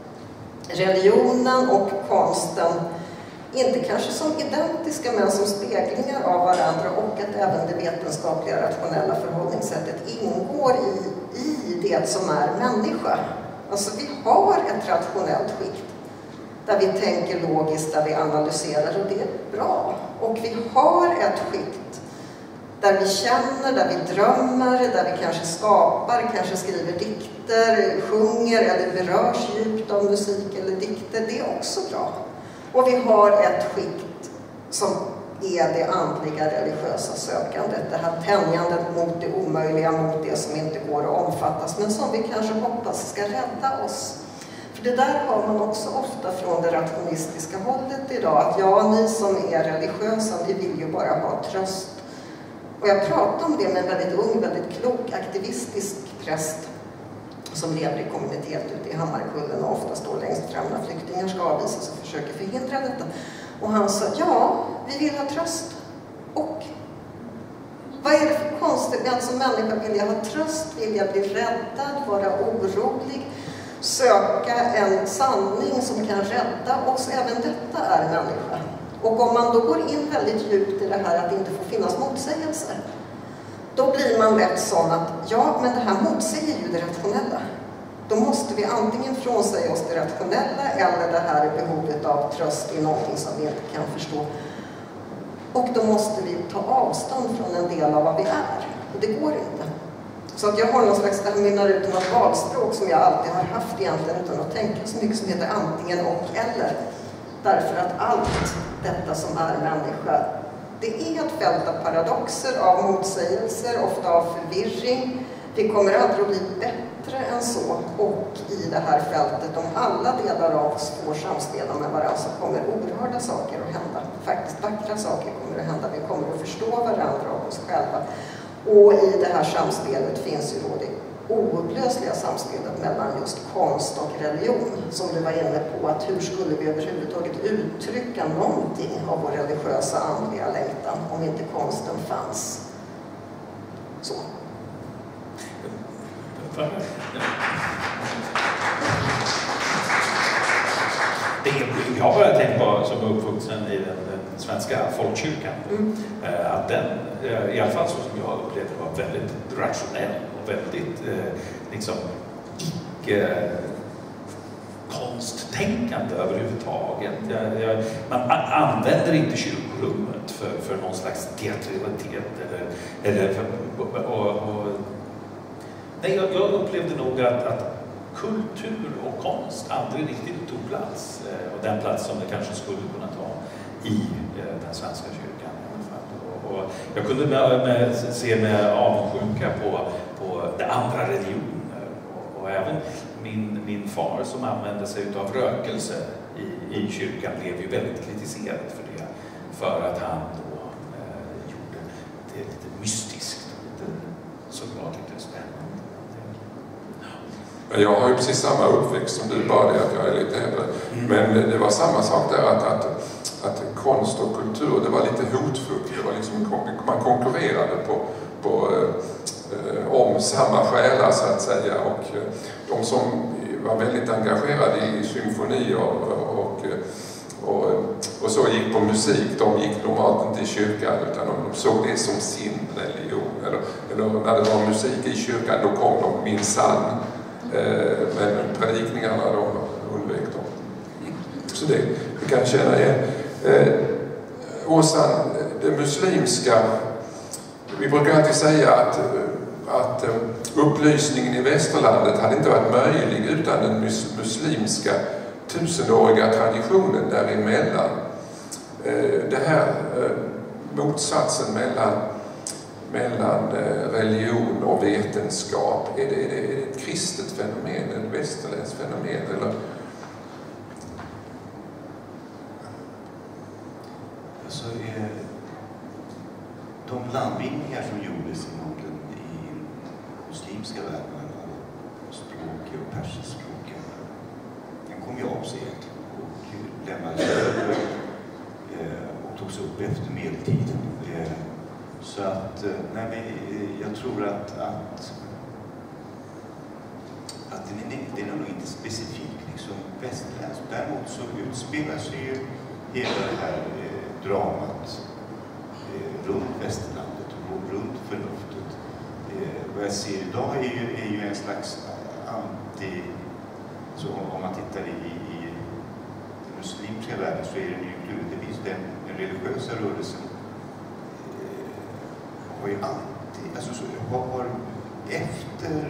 religionen och konsten. Inte kanske som identiska, men som speglingar av varandra, och att även det vetenskapliga rationella förhållningssättet ingår i, i det som är människa. Alltså vi har ett rationellt skikt där vi tänker logiskt, där vi analyserar, och det är bra. Och vi har ett skikt där vi känner, där vi drömmer, där vi kanske skapar, kanske skriver dikter, sjunger eller berörs djupt av musik eller dikter. Det är också bra. Och vi har ett skikt som är det andliga religiösa sökandet. Det här tänjandet mot det omöjliga, mot det som inte går att omfattas, men som vi kanske hoppas ska rädda oss. För det där har man också ofta från det rationistiska hållet idag. Att ja, ni som är religiösa, ni vill ju bara ha tröst. Och jag pratade om det med en väldigt ung, väldigt klok, aktivistisk präst som lever i kommunitet ute i Hammarkullen och ofta står längst fram när flyktingar ska avvisas och försöker förhindra detta. Och han sa, ja, vi vill ha tröst. Och vad är det för konstigt? Alltså människa vill jag ha tröst, vill jag bli räddad, vara orolig, söka en sanning som kan rädda oss. Även detta är människa. Och om man då går in väldigt djupt i det här att det inte får finnas motsägelser, då blir man lätt sån att, ja, men det här motsäger ju det rationella. Då måste vi antingen frånsäga oss det rationella eller det här behovet av tröst i någonting som vi inte kan förstå. Och då måste vi ta avstånd från en del av vad vi är. Och det går inte. Så att jag har någon slags, det här mynnar ut något valspråk som jag alltid har haft egentligen utan att tänka så mycket, som heter antingen och eller. Därför att allt detta som är människa, det är ett fält av paradoxer, av motsägelser, ofta av förvirring. Vi kommer aldrig att bli bättre än så. Och i det här fältet, om alla delar av oss får samspela med varandra, så kommer oerhörda saker att hända. Faktiskt vackra saker kommer att hända. Vi kommer att förstå varandra och oss själva. Och i det här samspelet finns ju då det oupplösliga samspelet mellan just konst och religion, som du var inne på, att hur skulle vi överhuvudtaget uttrycka någonting av vår religiösa andliga längtan om inte konsten fanns. Så. Det är, jag har börjat tänka på, som är uppvuxen i den, den svenska folkkyrkan, mm. att den, i alla fall så som jag upplevde, var väldigt rationell och väldigt eh, liksom icke konsttänkande överhuvudtaget. Jag, jag, man använder inte kyrkorummet för, för någon slags teatralitet eller, eller för, och, och, nej, jag, jag upplevde nog att, att kultur och konst aldrig riktigt tog plats, och den plats som det kanske skulle kunna ta i den svenska kyrkan. Och, och jag kunde med, med, se med avundsjuka på, på det andra religioner, och, och även min, min far som använde sig av rökelse i, i kyrkan blev ju väldigt kritiserad för det, för att han då eh, gjorde det lite mystiskt, lite, som jag tyckte spännande. Jag har ju precis samma uppväxt som du, bara det att jag är lite äldre. Mm. Men det var samma sak där, att, att, att konst och kultur, det var lite hotfullt. Det var liksom, man konkurrerade på, på, eh, om samma själar, så att säga. Och eh, de som var väldigt engagerade i symfonier och, och, och, och så gick på musik, de gick normalt inte i kyrkan, utan de såg det som sin religion. Eller, eller när det var musik i kyrkan, då kom de minsann. Men predikningarna, de undvek dem. Så det, vi kan känna igen. Åsa, det muslimska, vi brukar alltid säga att, att upplysningen i västerlandet hade inte varit möjlig utan den muslimska tusenåriga traditionen däremellan. Det här motsatsen mellan mellan religion och vetenskap, är det, är det ett kristet fenomen, ett västerländskt fenomen, eller? alltså, eh, de landvinningar som gjordes inom den i muslimska världen, språk och persiskspråk, den kom ju av sig egentligen och lämnades över eh, och togs upp efter medeltiden. Eh, så att, eh, nej, men, eh, jag tror att, att, att den, är, den är nog inte specifikt liksom västerländsk. Däremot så utspelar sig ju hela det här eh, dramat eh, runt västerlandet och runt förnuftet. Eh, vad jag ser idag är ju, är ju en slags anti... Så om man tittar i, i den muslimska världen så är det ju det finns den, den religiösa rörelsen eh, har ju alltid, alltså så, har efter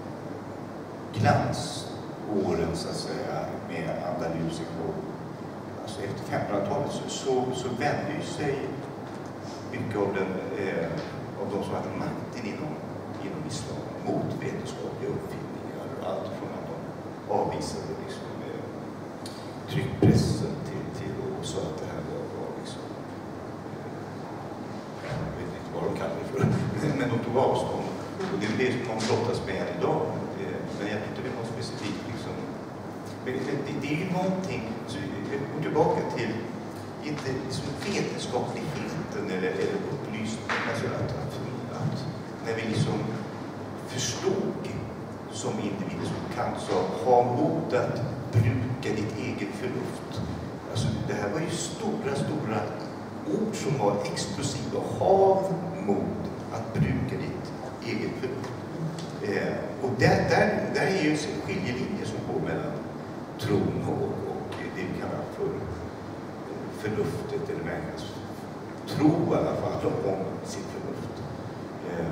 glansåren så att säga med Andalusien och alltså efter femtonhundratalet så, så, så vände ju sig mycket av, den, eh, av de som hade makten inom, inom islam mot vetenskapliga uppfinningar och allt från att de avvisade liksom, eh, tryckpressen till, till och sa att det här var, var liksom, eh, jag vet inte vad de kallar det för, men de tog avstånd. Och det är det som man brottas med här idag. Eh, men jag tycker det var specifikt liksom, men det, det, det är ju någonting, så jag går tillbaka till inte liksom vetenskapligheten eller, eller upplysningen, alltså att, att, att när vi liksom förstod som individer som kan så ha mod att bruka ditt eget förnuft. Alltså det här var ju stora, stora ord som var explosiva. Ha mod att bruka ditt eget förnuft. Eh, och där, där, där är ju en skiljelinje som går mellan tron och, och det vi kallar för förnuftet eller människans tro i alla fall om sitt förnuft. Eh,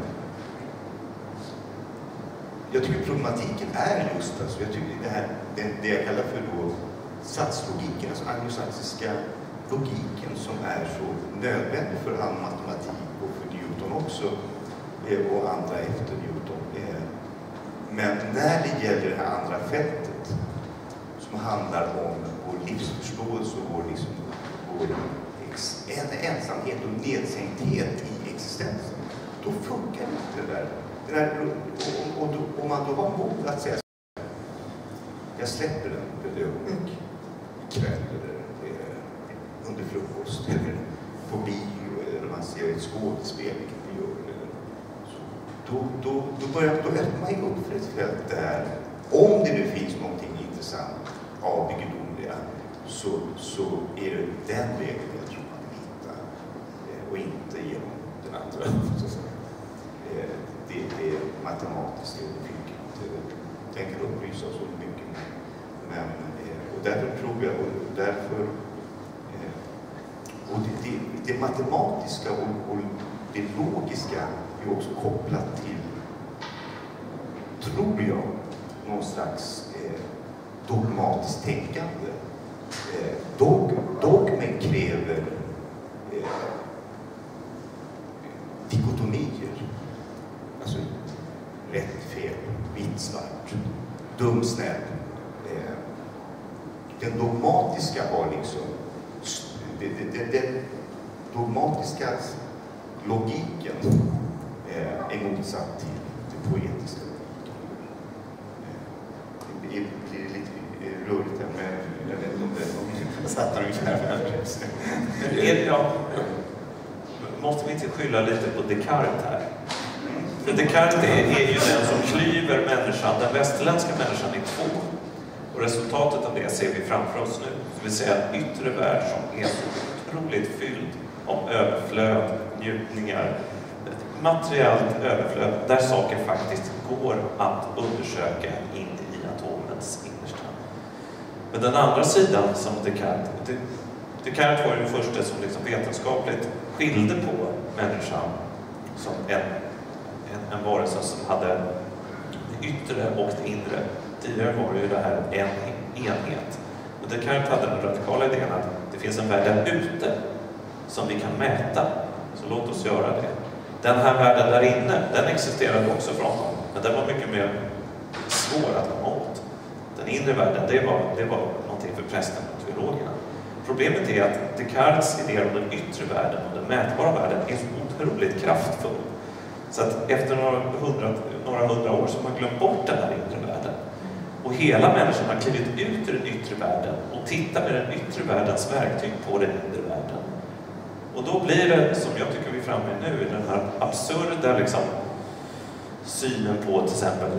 Jag tycker problematiken är just, alltså, jag tycker det här, det, det jag kallar för då satslogiken, alltså anglosaxiska logiken som är så nödvändig för all matematik och för Newton också eh, och andra efter Newton. Eh, men när det gäller det här andra fältet som handlar om vår livsförståelse och vår, liksom, vår ex, en, ensamhet och nedsänkthet i existensen, då funkar inte det där. Där, och, och, och om man då har mod att säga jag släpper den för ett ögonblick ikväll eller eh, under frukost eller på bio eller man ser ett skådespel vilket vi gör eller så, då, då, då, börjar, då öppnar man ju upp för ett fält där om det nu finns någonting intressant av det gudomliga så, så är det den vägen jag tror man hittar eh, och inte genom den andra så att säga. Eh, Det, det är matematiskt och mycket. Den kan upplysa oss om mycket. Men, och därför tror jag, och därför och det, det, det matematiska och, och det logiska är också kopplat till, tror jag, någon slags eh, dogmatiskt tänkande. Eh, dog, dogmen kräver eh, dikotomier. Alltså rätt, fel, vitt, svart, dum, snäll. Eh, den dogmatiska har liksom den, den, den dogmatiska logiken eh, är motsatt till den poetiska logiken. Eh, det blir lite rörigt här, men jag vet inte om det satt där ungefär. Ja, måste vi inte skylla lite på Descartes här? Descartes är, är ju den som klyver människan, den västerländska människan i två. Och resultatet av det ser vi framför oss nu. Det vill säga en yttre värld som är så otroligt fylld av överflöd, njutningar, materiellt överflöd, där saker faktiskt går att undersöka in i atomens innersta. Men den andra sidan som Descartes, Descartes var ju den första som liksom vetenskapligt skilde på människan som en En, en varelse som hade det yttre och det inre. Tidigare var det ju det här en enhet. Och det kan ju ta den radikala idén att det finns en värld där ute som vi kan mäta. Så låt oss göra det. Den här världen där inne, den existerade också från honom. Men den var mycket mer svår att komma åt. Den inre världen, det var, det var någonting för prästen och teologerna. Problemet är att Descartes idéer om den yttre världen och den mätbara världen är så otroligt kraftfull. Så att efter några hundra, några hundra år så har man glömt bort den här inre världen. Och hela människan har klivit ut ur den yttre världen och tittar med den yttre världens verktyg på den inre världen. Och då blir det, som jag tycker vi är framme nu, den här absurda liksom, synen på till exempel,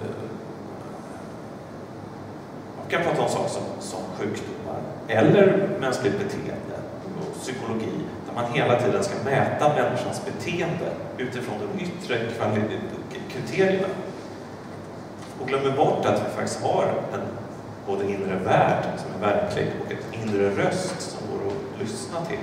man kan prata om saker som, som sjukdomar eller mänskligt beteende och psykologi, där man hela tiden ska mäta människans beteende utifrån de yttre kriterierna. Och glömmer bort att vi faktiskt har en både inre värld som är verklig och ett inre röst som går att lyssna till.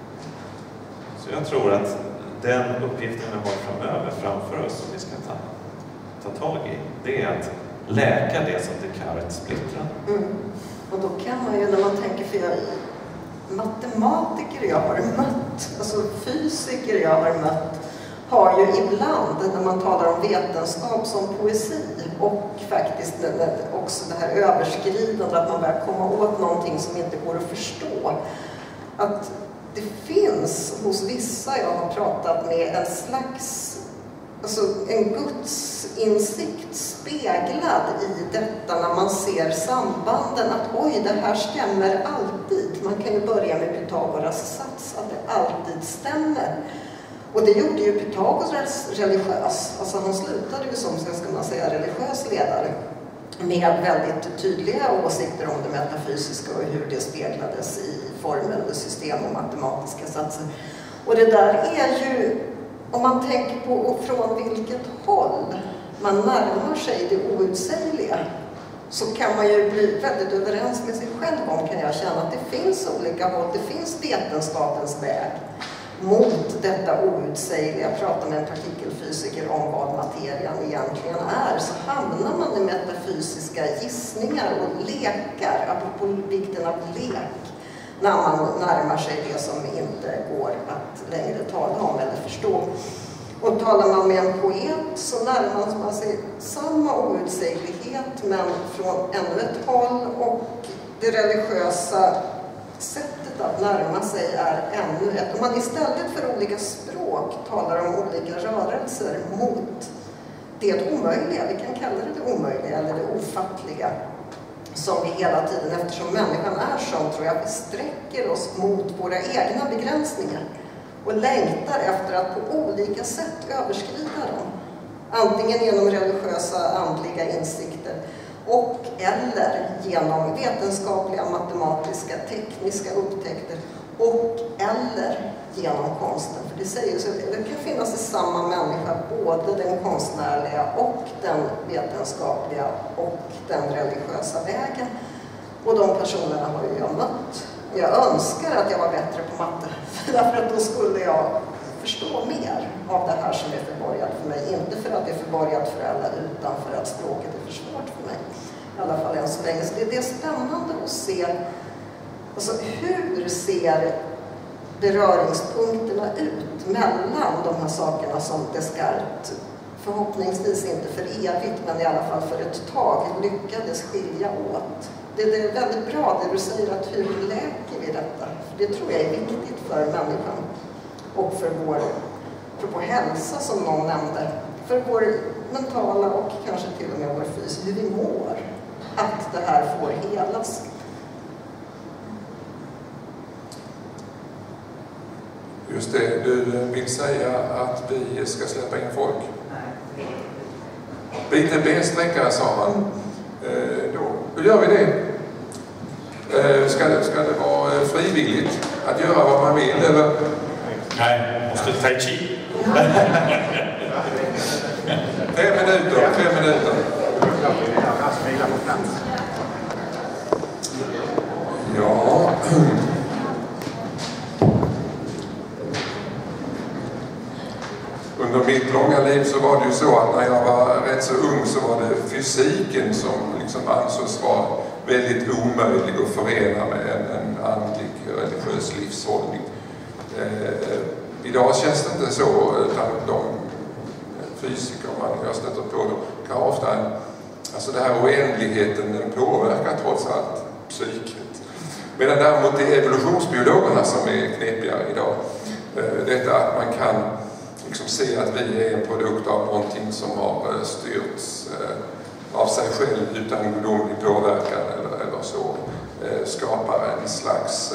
Så jag tror att den uppgiften vi har framöver framför oss som vi ska ta, ta tag i, det är att läka det som Descartes splittrar. Mm. Och då kan man ju, när man tänker, för jag matematiker jag har mött, alltså fysiker jag har mött, har ju ibland, när man talar om vetenskap som poesi och faktiskt också det här överskridande, att man börjar komma åt någonting som inte går att förstå, att det finns hos vissa jag har pratat med en slags, alltså en gudsinsikt speglad i detta när man ser sambanden, att oj, det här stämmer alltid. Man kan ju börja med Pythagoras sats, att det alltid stämmer. Och det gjorde ju Pythagoras religiös, alltså han slutade ju som, ska man säga, religiös ledare med väldigt tydliga åsikter om det metafysiska och hur det speglades i formel, system och matematiska satser. Och det där är ju, om man tänker på och från vilket håll man närmar sig det outsägliga, så kan man ju bli väldigt överens med sig själv om, kan jag känna, att det finns olika håll. Det finns vetenskapens väg mot detta outsägliga. Jag pratar med en partikelfysiker om vad materian egentligen är, så hamnar man i metafysiska gissningar och lekar, apropå vikten av lek, när man närmar sig det som inte går att längre tala om eller förstå. Och talar man med en poet så närmar man sig samma outsäglighet, men från ännu ett håll, och det religiösa sättet att närma sig är ännu ett. Om man istället för olika språk talar om olika rörelser mot det omöjliga, vi kan kalla det det omöjliga eller det ofattliga, som vi hela tiden, eftersom människan är som, tror jag, vi sträcker oss mot våra egna begränsningar och längtar efter att på olika sätt överskrida dem. Antingen genom religiösa, andliga insikter och eller genom vetenskapliga, matematiska, tekniska upptäckter och eller genom konsten. För det säger så, det kan finnas i samma människa både den konstnärliga och den vetenskapliga och den religiösa vägen. Och de personerna har ju jag mött. Jag önskar att jag var bättre på matte, därför att då skulle jag förstå mer av det här som är förborgat för mig. Inte för att det är förborgat för alla, utan för att språket är för svårt för mig. I alla fall än så länge. Så det är spännande att se, alltså, hur ser beröringspunkterna ut mellan de här sakerna som Descartes, förhoppningsvis inte för evigt, men i alla fall för ett tag, lyckades skilja åt. Det är väldigt bra det du säger, att hur läker vi detta? För det tror jag är viktigt för människan och för vår, för vår hälsa, som någon nämnde, för vår mentala och kanske till och med vår fys, hur vi mår, att det här får helas. Just det, du vill säga att vi ska släppa in folk? Bit B-sträckare, sa han. Eh, då, då gör vi det. Eh, ska, det. ska det vara frivilligt att göra vad man vill, eller? Nej, måste tai chi. Fem minuter, fem minuter. Ja. Under mitt långa liv så var det ju så att när jag var rätt så ung så var det fysiken som liksom ansågs vara väldigt omöjlig att förena med en, en andlig, religiös livshållning. Eh, idag känns det inte så, utan de fysiker man jag stöter på dem kan ofta, en, alltså det här oändligheten, den påverkar trots allt psyket. Medan däremot det är evolutionsbiologerna som är knepigare idag. Detta att man kan liksom se att vi är en produkt av någonting som har styrts av sig själv utan gudomlig påverkan eller, eller så, skapar en slags...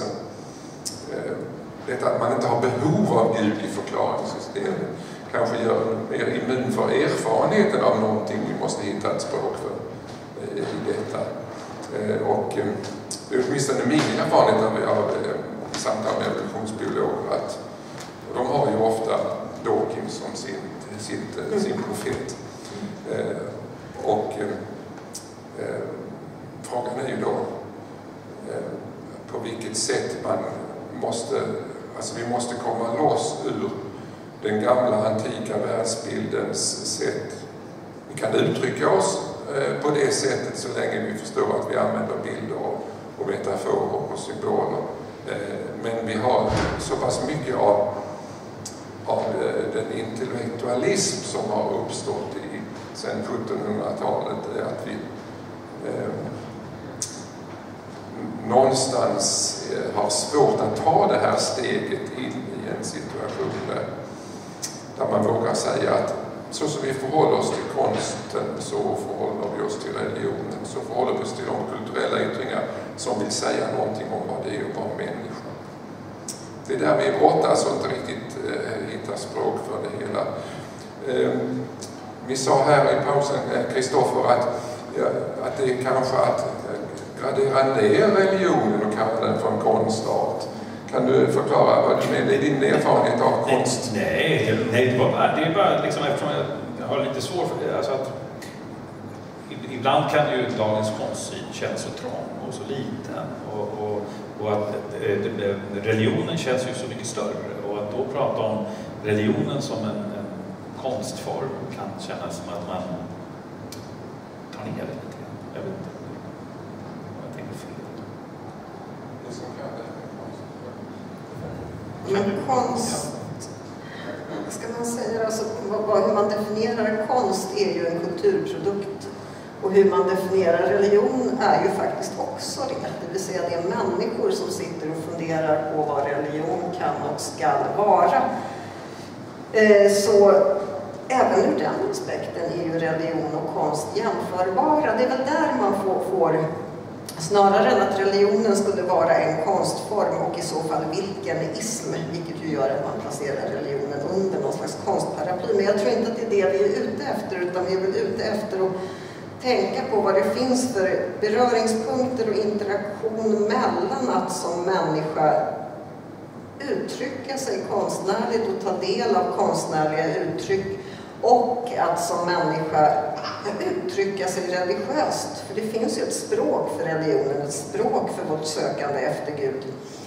Detta att man inte har behov av Gud i förklaringssystemet kanske gör mer immun för erfarenheten av någonting vi måste hitta ett språk för i detta. Och åtminstone min erfarenhet av, av samtal med evolutionsbiologer att de har ju ofta Dawkins som sin, sin, sin profet. Och eh, frågan är ju då eh, på vilket sätt man måste, alltså vi måste komma loss ur den gamla antika världsbildens sätt. Vi kan uttrycka oss eh, på det sättet så länge vi förstår att vi använder bilder och, och metaforer och symboler. Eh, men vi har så pass mycket av, av eh, den intellektualism som har uppstått i sedan sjuttonhundratalet att vi eh, någonstans eh, har svårt att ta det här steget in i en situation där, där man vågar säga att så som vi förhåller oss till konsten så förhåller vi oss till religionen, så förhåller vi oss till de kulturella yttringar som vill säga någonting om vad det är att vara människa. Det är där vi brottas och inte riktigt eh, hittar språk för det hela. Eh, Vi sa här i pausen, Kristoffer, att, ja, att det är kanske att gradera ner religionen och kalla den för en konstart. Kan du förklara vad du menar i din erfarenhet av konst? Nej, nej det, var, det är bara liksom eftersom jag har lite svårt för det. Alltså att, ibland kan ju dagens konstsyn kännas så trång och så liten. Och, och, och att religionen känns ju så mycket större. Och att då prata om religionen som en konstform kan kännas som att man tar ner det lite grann. Jag vet inte. Jag tänker fel. Det som kan det. Men konst, vad ska man säga, alltså, vad, hur man definierar konst är ju en kulturprodukt. Och hur man definierar religion är ju faktiskt också det. Det vill säga det är människor som sitter och funderar på vad religion kan och ska vara. Så även ur den aspekten är ju religion och konst jämförbara. Det är väl där man får, får snarare än att religionen skulle vara en konstform och i så fall vilken ism, vilket ju gör att man placerar religionen under någon slags konstparaply. Men jag tror inte att det är det vi är ute efter, utan vi är väl ute efter att tänka på vad det finns för beröringspunkter och interaktion mellan att som människa uttrycka sig konstnärligt och ta del av konstnärliga uttryck och att som människa uttrycka sig religiöst. För det finns ju ett språk för religionen, ett språk för vårt sökande efter Gud.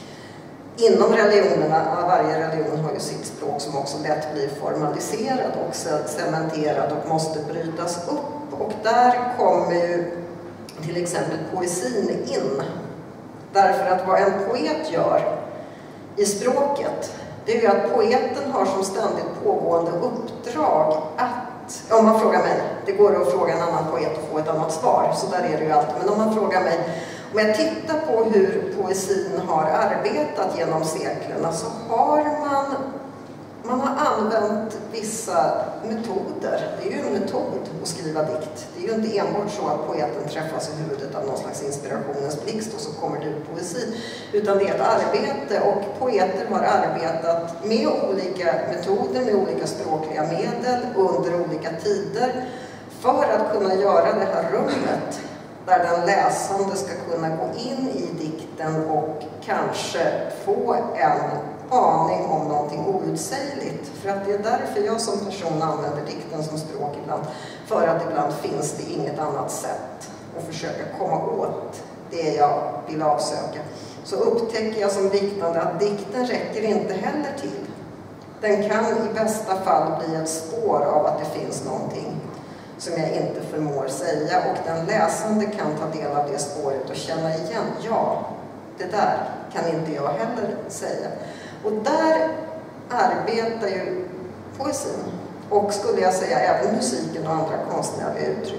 Inom religionerna, varje religion har ju sitt språk som också lätt blir formaliserad och cementerad och måste brytas upp. Och där kommer ju till exempel poesin in. Därför att vad en poet gör i språket, det är ju att poeten har som ständigt pågående uppdrag att, om man frågar mig, det går att fråga en annan poet och få ett annat svar, så där är det ju alltid, men om man frågar mig, om jag tittar på hur poesin har arbetat genom seklerna så har man, man har använt vissa metoder. Det är ju en metod att skriva dikt. Det är ju inte enbart så att poeten träffas i huvudet av någon slags inspirationens blixt och så kommer det ut poesi. Utan det är ett arbete och poeter har arbetat med olika metoder, med olika språkliga medel under olika tider för att kunna göra det här rummet där den läsande ska kunna gå in i dikten och kanske få en aning om någonting outsägligt. För att det är därför jag som person använder dikten som språk ibland. För att ibland finns det inget annat sätt att försöka komma åt det jag vill avsöka. Så upptäcker jag som diktande att dikten räcker inte heller till. Den kan i bästa fall bli ett spår av att det finns någonting som jag inte förmår säga. Och den läsande kan ta del av det spåret och känna igen, ja, det där kan inte jag heller säga. Och där arbetar ju poesin och skulle jag säga även musiken och andra konstnärliga uttryck.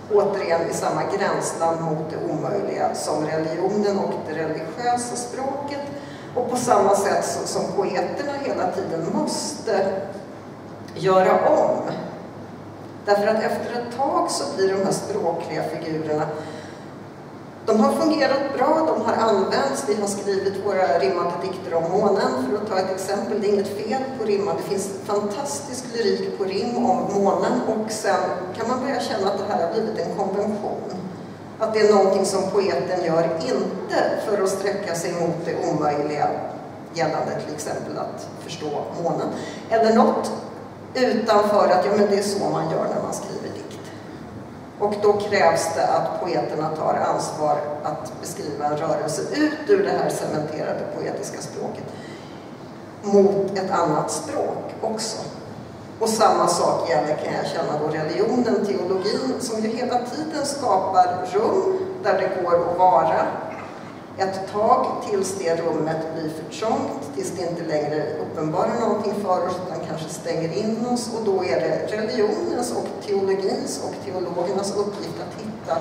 återigen i samma gränsland mot det omöjliga som religionen och det religiösa språket. Och på samma sätt som poeterna hela tiden måste göra om. Därför att efter ett tag så blir de här språkliga figurerna, de har fungerat bra, de har använts, vi har skrivit våra rimmade dikter om månen för att ta ett exempel. Det är inget fel på rimma, det finns fantastisk lyrik på rim om månen och sen kan man börja känna att det här har blivit en konvention. Att det är någonting som poeten gör, inte för att sträcka sig mot det omöjliga gällande till exempel att förstå månen, eller något, utan för att ja, men det är så man gör när man skriver dikt. Och då krävs det att poeterna tar ansvar att beskriva en rörelse ut ur det här cementerade poetiska språket mot ett annat språk också. Och samma sak gäller, kan jag känna, då religionen, teologin, som ju hela tiden skapar rum där det går att vara ett tag tills det rummet blir för trångt, tills det inte längre uppenbarar någonting för oss utan kanske stänger in oss. Och då är det religionens och teologins och teologernas uppgift att hitta,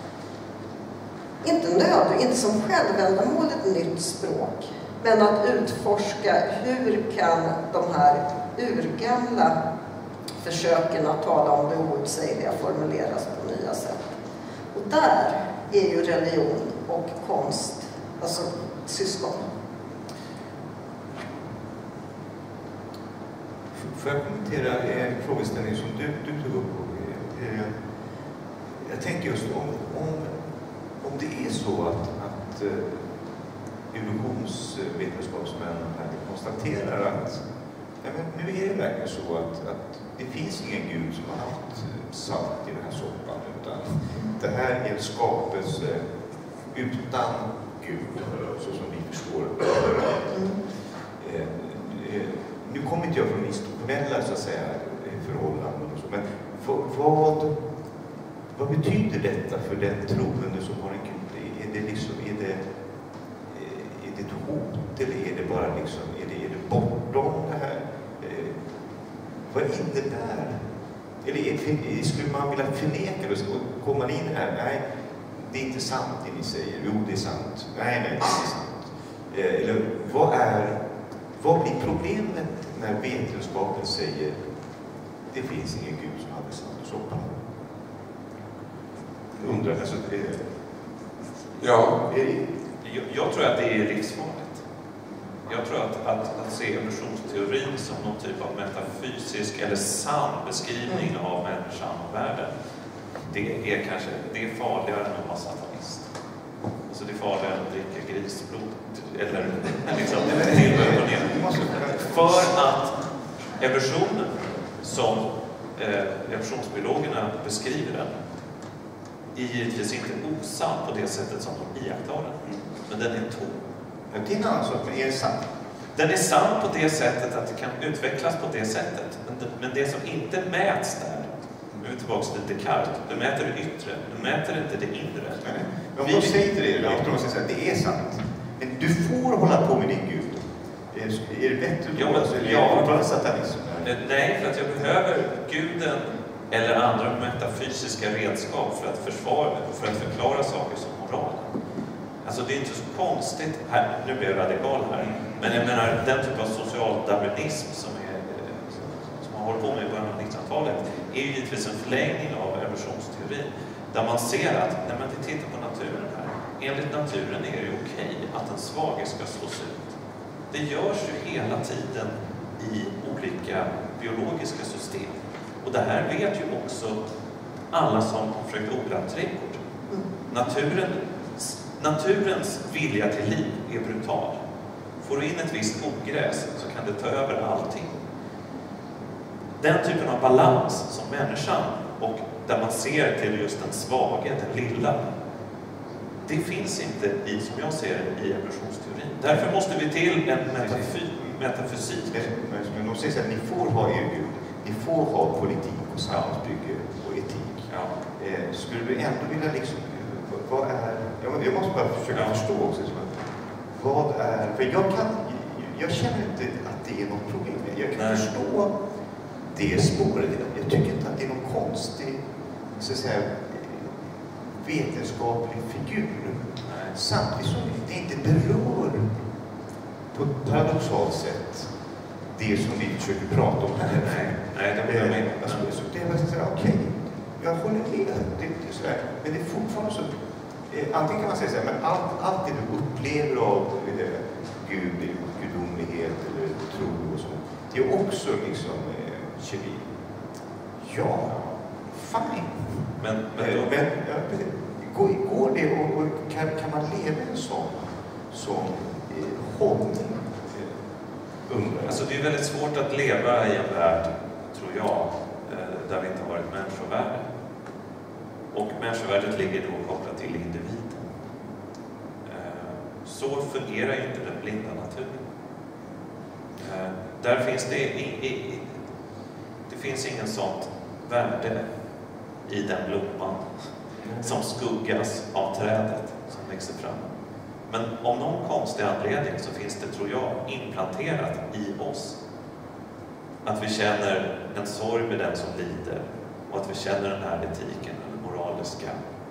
inte nöd, inte som självändamål ett nytt språk, men att utforska hur kan de här urgamla försöken att tala om det outsägliga formuleras på nya sätt. Och där är ju religion och konst, alltså syskon. Får jag kommentera en frågeställning som du, du tog upp? Jag tänker just om, om, om det är så att, att evolutionsvetenskapsmän konstaterar att ja, men nu är det verkligen så att, att det finns ingen gud som har haft salt i den här soppan, utan det här är en skapelse utan Gud, så som vi förstår. Mm. Eh, eh, nu kommer inte jag från institutionella så att säga, förhållanden och så, men för, vad, vad betyder detta för den troende som har en Gud? Är det liksom, är det, är det ett hot eller är det bara liksom, är det, är det bortom det här? Eh, vad innebär? Eller är, skulle man vilja förneka det och komma in här? Nej, det är inte sant det ni säger. Jo, det är sant. Nej, nej, det är inte sant. Eh, eller vad är, vad blir problemet när vetenskapen säger det finns ingen Gud som hade salt och soppa? Jag undrar, alltså, eh, ja. Är det... jag, jag tror att det är livsfarligt. Jag tror att, att, att se evolutionsteorin som någon typ av metafysisk eller sann beskrivning av människan och världen, det är kanske det är farligare än att vara satanist. Alltså det är farligare än att dricka grisblod eller liksom tillbehör ner. För att evolutionen som eh, evolutionsbiologerna beskriver den är givetvis inte osann på det sättet som de iakttar den, men den är tom. Det är en annan sak, men är det sant? Den är sann på det sättet att det kan utvecklas på det sättet. Men det, men det som inte mäts där, nu är vi tillbaka till Descartes, du mäter det yttre, du mäter inte det inre. Nej, men om de säger inte det, eftersom de säger att det är sant. Men du får hålla på med din Gud. Är det bättre då? Ja, men, alltså, ja, bara satanism? Nej, för att jag behöver guden eller andra metafysiska redskap för att försvara, för att förklara saker som moral. Alltså det är inte så konstigt, här, nu blir jag radikal här, men jag menar den typ av social darwinism som, är, som man håller på med i början av nittonhundratalet är ju givetvis en förlängning av evolutionsteorin. Där man ser att, när man tittar på naturen här, enligt naturen är det ju okej att en svagare ska slås ut. Det görs ju hela tiden i olika biologiska system. Och det här vet ju också alla som har försökt odla trädgård. Naturen Naturens vilja till liv är brutal. Får du in ett visst ogräs så kan det ta över allting. Den typen av balans som människan, och där man ser till just den svage, den lilla, det finns inte i, som jag ser det, i evolutionsteorin. Därför måste vi till en metafy- metafysik. Men de säger att ni får ha er Gud, ni får ha politik och samhällsbygge och etik. Ja. Eh, skulle du ändå vilja liksom, vad är, jag måste bara försöka ja. förstå också, vad är, för jag kan, jag känner inte att det är något problem. Jag kan Nej. förstå det spåret. Jag tycker inte att det är någon konstig, så att säga, vetenskaplig figur. Nej. Samtidigt som det inte berör på ett paradoxalt sätt det som vi försöker prata om här. Nej, nej det behöver jag inte. Alltså, så det är bara så här, okej, jag håller med. Det, det är så här, men det är fortfarande så, eh, antingen kan man säga så här, men allt, allt det du upplever av eh, Gud, gudomlighet eller tro och så, det är också liksom eh, kemi. Ja, fine. Men, men, då, men ja, går, går det och, och kan, kan man leva en sån, sån eh, hållning? Alltså det är väldigt svårt att leva i en värld, tror jag, där vi inte har ett människovärde. Och människovärdet ligger då kopplat till individen. Så fungerar ju inte den blinda naturen. Där finns det, i, i, det finns ingen sånt värde i den blomman som skuggas av trädet som växer fram. Men om någon konstig anledning så finns det, tror jag, implanterat i oss att vi känner en sorg med den som lider och att vi känner den här etiken, den moraliska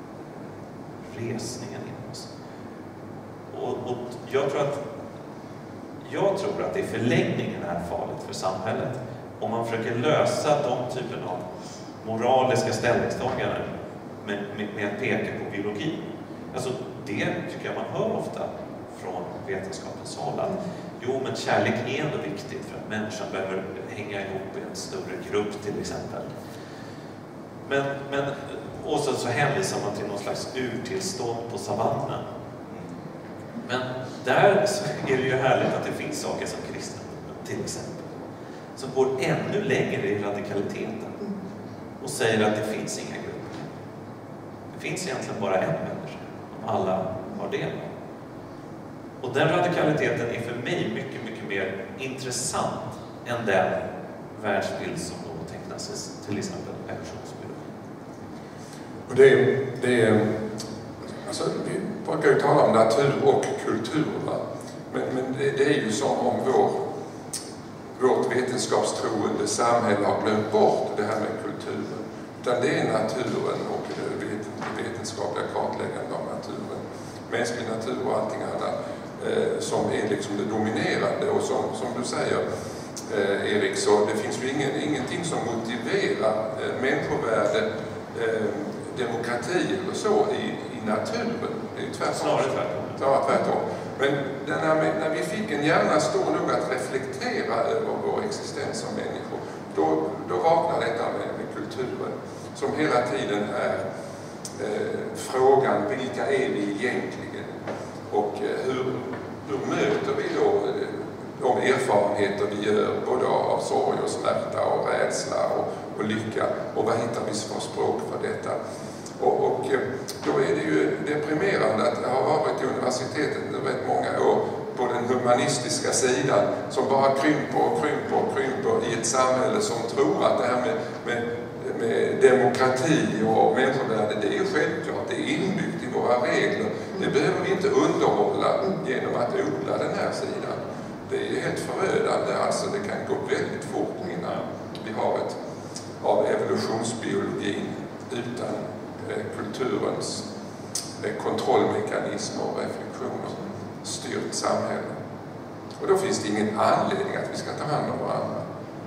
resningen i oss. Och, och jag tror att jag tror att det i förlängningen är farligt för samhället om man försöker lösa de typen av moraliska ställningstaganden med, med, med att peka på biologi. Alltså det tycker jag man hör ofta från vetenskapens håll att jo, men kärlek är ändå viktigt för att människan behöver hänga ihop i en större grupp till exempel. Men, men, och så, så hänvisar man till någon slags urtillstånd på savannen. Men där så är det ju härligt att det finns saker som kristendomen till exempel som går ännu längre i radikaliteten och säger att det finns inga grupper. Det finns egentligen bara en människa. Alla har del. Och den radikaliteten är för mig mycket, mycket mer intressant än den världsbild som då tecknas till exempel evolutionsbiologi. Och det är, det är, alltså, vi brukar ju tala om natur och kultur, va? Men, men det, det är ju som om vår, vårt vetenskapstroende samhälle har glömt bort det här med kulturen. Utan det är naturen och det vetenskapliga kartläggande av naturen. Mänsklig natur och allting annat eh, som är liksom det dominerande. Och som, som du säger, eh, Erik, så det finns ju ingen, ingenting som motiverar eh, människovärde, eh, demokrati eller så i, i naturen. Det är ju tvärtom. Snarare tvärtom. Ja, tvärtom. Men när, när vi fick en hjärna stor nog att reflektera över vår existens som människor, då, då vaknar detta med, med kulturen som hela tiden är eh, frågan, vilka är vi egentligen? Och eh, hur, hur möter vi då eh, de erfarenheter vi gör både av sorg och smärta och rädsla och, och lycka, och vad hittar vi för språk för detta? Och, och då är det ju deprimerande att jag har varit i universitetet rätt många år på den humanistiska sidan som bara krymper och krymper och krymper i ett samhälle som tror att det här med, med, med demokrati och människovärde, det är självklart, det är inbyggt i våra regler. Det behöver vi inte underhålla genom att odla den här sidan. Det är helt förödande, alltså det kan gå väldigt fort innan vi har ett av evolutionsbiologin utan kulturens kontrollmekanismer och reflektioner styrt samhälle. Och då finns det ingen anledning att vi ska ta hand om varandra.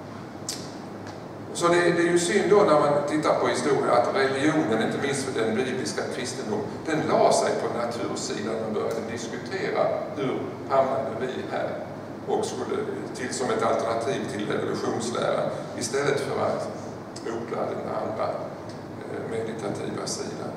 Så det, det är ju synd då när man tittar på historien att religionen, inte minst för den bibliska kristendom, den la sig på natursidan och började diskutera hur hamnade vi här och skulle till som ett alternativ till evolutionsläran istället för att odla den andra meditativa sidan.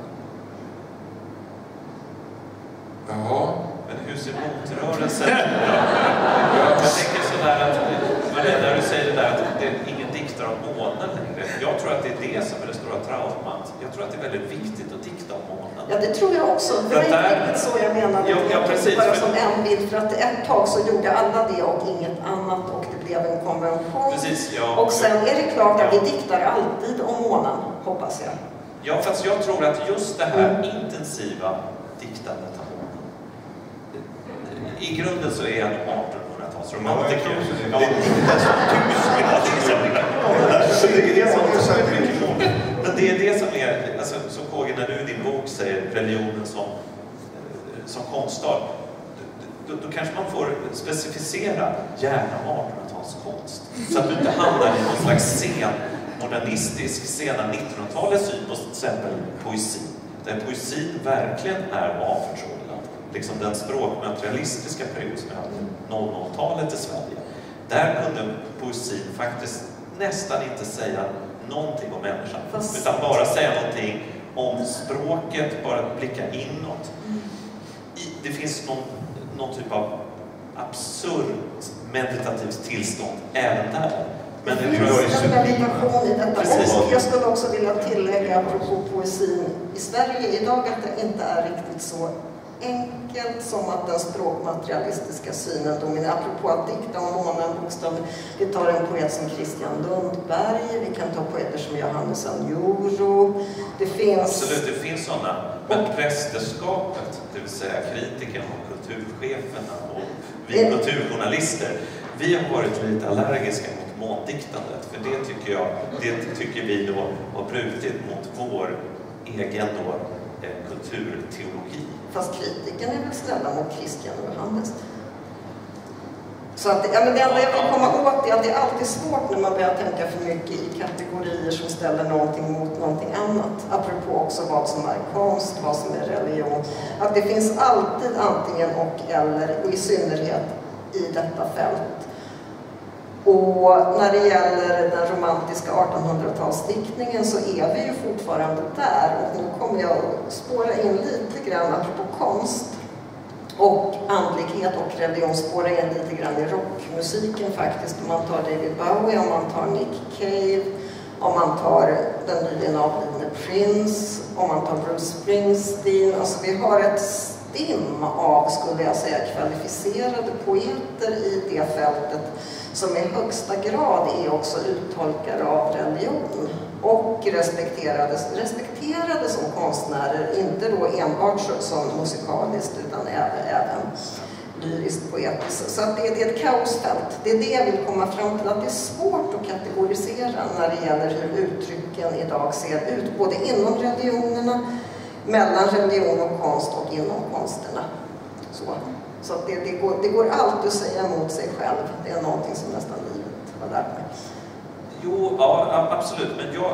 Jaha. Men hur ser motrörelsen ut? Jag tänker sådär att, vad det är när du säger det där att det är ingen diktar om månen längre. Jag tror att det är det som är det stora traumat. Jag tror att det är väldigt viktigt att dikta om månen. Ja, det tror jag också. Det var inte där, riktigt så jag menade. Ja, ja, precis, bara för, som en bild. För att ett tag så gjorde alla det och inget annat och det blev en konvention. Precis, ja. Och sen är det klart att ja. vi diktar alltid om månen, hoppas jag. Ja, fast jag tror att just det här intensiva diktandet av månen, i grunden så är jag en artonhundratalsromantiker. Ja, det diktas som tusen. Det är det som är så mycket. Men det är det som är, alltså, så K G, när du är din bok säger religionen som, som konstart, då, då kanske man får specificera gärna artonhundratalskonst. Så att du inte hamnar i någon slags sen, modernistisk, sena nittonhundratalets syn på till exempel poesi. Där poesin verkligen är avförtrollad. Liksom den språkmaterialistiska period som vi hade noll noll-talet i Sverige. Där kunde poesin faktiskt nästan inte säga någonting om människan. Fast... utan bara säga någonting om språket, bara blicka inåt. I, det finns någon, någon typ av absurt meditativt tillstånd även där. Men det finns en meditation i detta. Och jag skulle också vilja tillägga apropå poesin i Sverige idag att det inte är riktigt så enkelt som att den språkmaterialistiska synen dominerar. Apropå att dikta om månen bokstav. Vi tar en poet som Christian Lundberg, vi kan ta poeter som Johannes Anjuro. Det finns... Absolut, det finns sådana. Men prästerskapet, det vill säga kritikerna och kulturcheferna och vi mm. kulturjournalister, vi har varit lite allergiska mot måndiktandet. För det tycker jag, det tycker vi då har brutit mot vår egen då, eh, kulturteologi. Fast kritiken är väl snälla mot Christian och Johannes. Så att, ja, men det enda jag vill komma åt är att det är alltid svårt när man börjar tänka för mycket i kategorier som ställer någonting mot någonting annat. Apropå också vad som är konst, vad som är religion. Att det finns alltid antingen och eller, och i synnerhet i detta fält. Och när det gäller den romantiska artonhundratalsdiktningen så är vi ju fortfarande där. Och nu kommer jag att spåra in lite grann apropå konst och andlighet och religion, spåra in lite grann i rockmusiken faktiskt. Om man tar David Bowie, om man tar Nick Cave, om man tar den nyligen avlidne Prince, om man tar Bruce Springsteen. Alltså vi har ett stim av, skulle jag säga, kvalificerade poeter i det fältet som i högsta grad är också uttolkare av religion och respekterades, respekterades som konstnärer, inte då enbart som musikaliskt utan även, även lyriskt poetiskt. Så att det, det är ett kaosfält. Det är det jag vill komma fram till, att det är svårt att kategorisera när det gäller hur uttrycken idag ser ut, både inom religionerna, mellan religion och konst och inom konsterna. Så. Så det, det, går, det går alltid att säga emot sig själv. Det är någonting som nästan livet har lärt mig. Jo, ja, absolut. Men jag,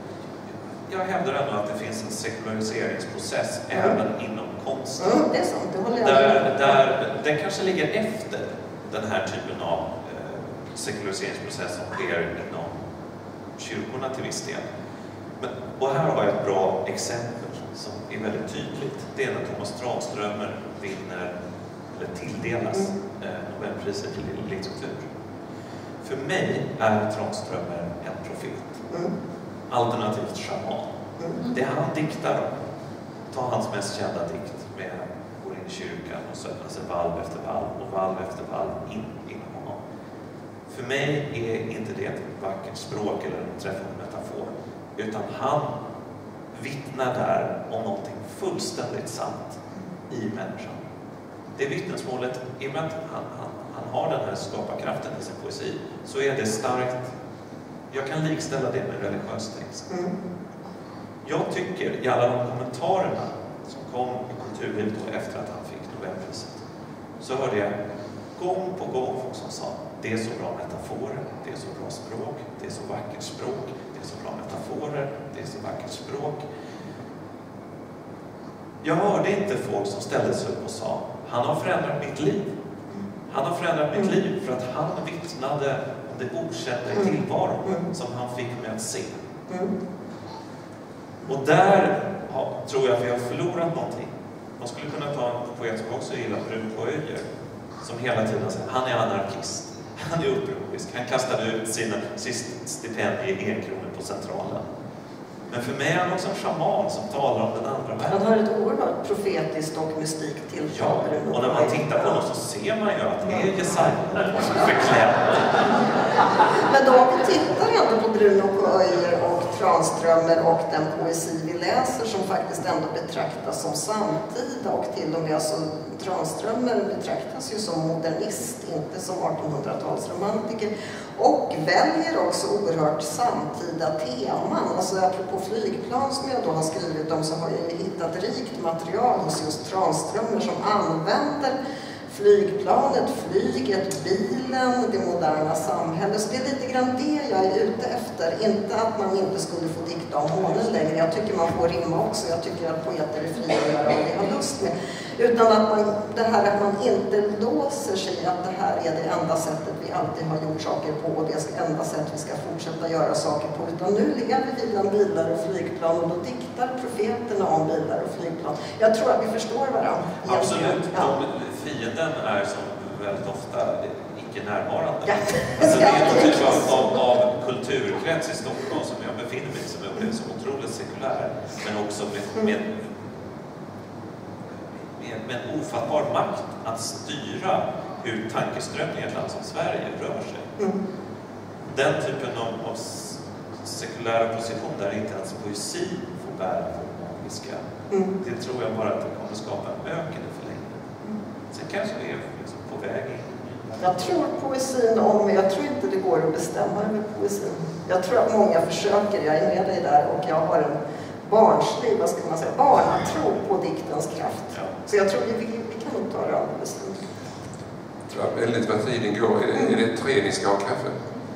jag hävdar ändå att det finns en sekulariseringsprocess mm. även inom konsten. Mm, det är sant, det håller jag där, med. där Den kanske ligger efter den här typen av eh, sekulariseringsprocess som sker inom kyrkorna till viss del. Men, och här har jag ett bra exempel som är väldigt tydligt. Det är när Thomas Tranströmer vinner eller tilldelas mm. eh, Nobelpriset i litteratur. För mig är Tranströmer en profet. Mm. Alternativt shaman. Mm. Det han diktar om, ta hans mest kända dikt med går in i kyrkan och söker sig valv efter valv och valv efter valv in inom honom. För mig är inte det ett vackert språk eller en träffande metafor, utan han vittnar där om någonting fullständigt sant i människan. Det vittnesmålet, i och med att han, han, han har den här skaparkraften i sin poesi, så är det starkt. Jag kan likställa det med religiös text. Mm. Jag tycker, i alla de kommentarerna som kom i kulturlivet efter att han fick Nobelpriset, så hörde jag gång på gång folk som sa: det är så bra metaforer, det är så bra språk, det är så vackert språk, det är så bra metaforer, det är så vackert språk. Jag hörde inte folk som ställde sig upp och sa: han har förändrat mitt liv. Han har förändrat mitt liv för att han vittnade om det okända i tillvaron som han fick mig att se. Och där ja, tror jag att vi har förlorat någonting. Man skulle kunna ta en poet som också gillar Brun Poöjer, som hela tiden säger: han är anarkist, han är upprorisk, han kastade ut sina sist stipendie i e-kronor på Centralen. Men för mig är han också en shaman som talar om den andra världen. Han har ett oerhört profetiskt och mystikt tilltal. Ja, och när man tittar på honom så ser man ju att det är Jesaja som är förklädd. Men då vi tittar ändå på Bruno Poöjer och Tranströmer och den poesi vi läser som faktiskt ändå betraktas som samtida, och till och med alltså Tranströmer betraktas ju som modernist, inte som artonhundratalsromantiker, och väljer också oerhört samtida teman. Alltså apropå flygplan som jag då har skrivit om, så har jag hittat rikt material hos just Tranströmer som använder flygplanet, flyget, bilen, det moderna samhället. Så det är lite grann det jag är ute efter. Inte att man inte skulle få dikta om månen längre. Jag tycker man får rimma också. Jag tycker att poeter är fria att göra vad de har lust med. Utan att man, det här att man inte låser sig att det här är det enda sättet vi alltid har gjort saker på och det är det enda sätt vi ska fortsätta göra saker på. Utan nu lever vi bland bilar och flygplan och då diktar profeterna om bilar och flygplan. Jag tror att vi förstår varandra. Absolut. Ja. Fienden är som väldigt ofta icke närvarande. Ja. Alltså, det är någon typ av, av, av kulturkrets i Stockholm som jag befinner mig i, som jag upplever som otroligt sekulär, men också med, med, med, med en ofattbar makt att styra hur tankeströmningen i ett land som Sverige rör sig. Mm. Den typen av, av sekulära position där inte ens poesi får bära för magiska. Mm. Det tror jag bara att det kommer skapa en öken i förlängningen. Sen kanske vi är liksom på väg in. Jag tror poesin om, jag tror inte det går att bestämma med poesin. Jag tror att många försöker, jag är med dig där och jag har en barnslig, vad ska man säga, barnatro på diktens kraft. Ja. Så jag tror vi, vi, vi kan nog ta det alldeles lugnt. Jag tror väldigt vad tiden går. Är det, är det tre ni ska ha kaffe?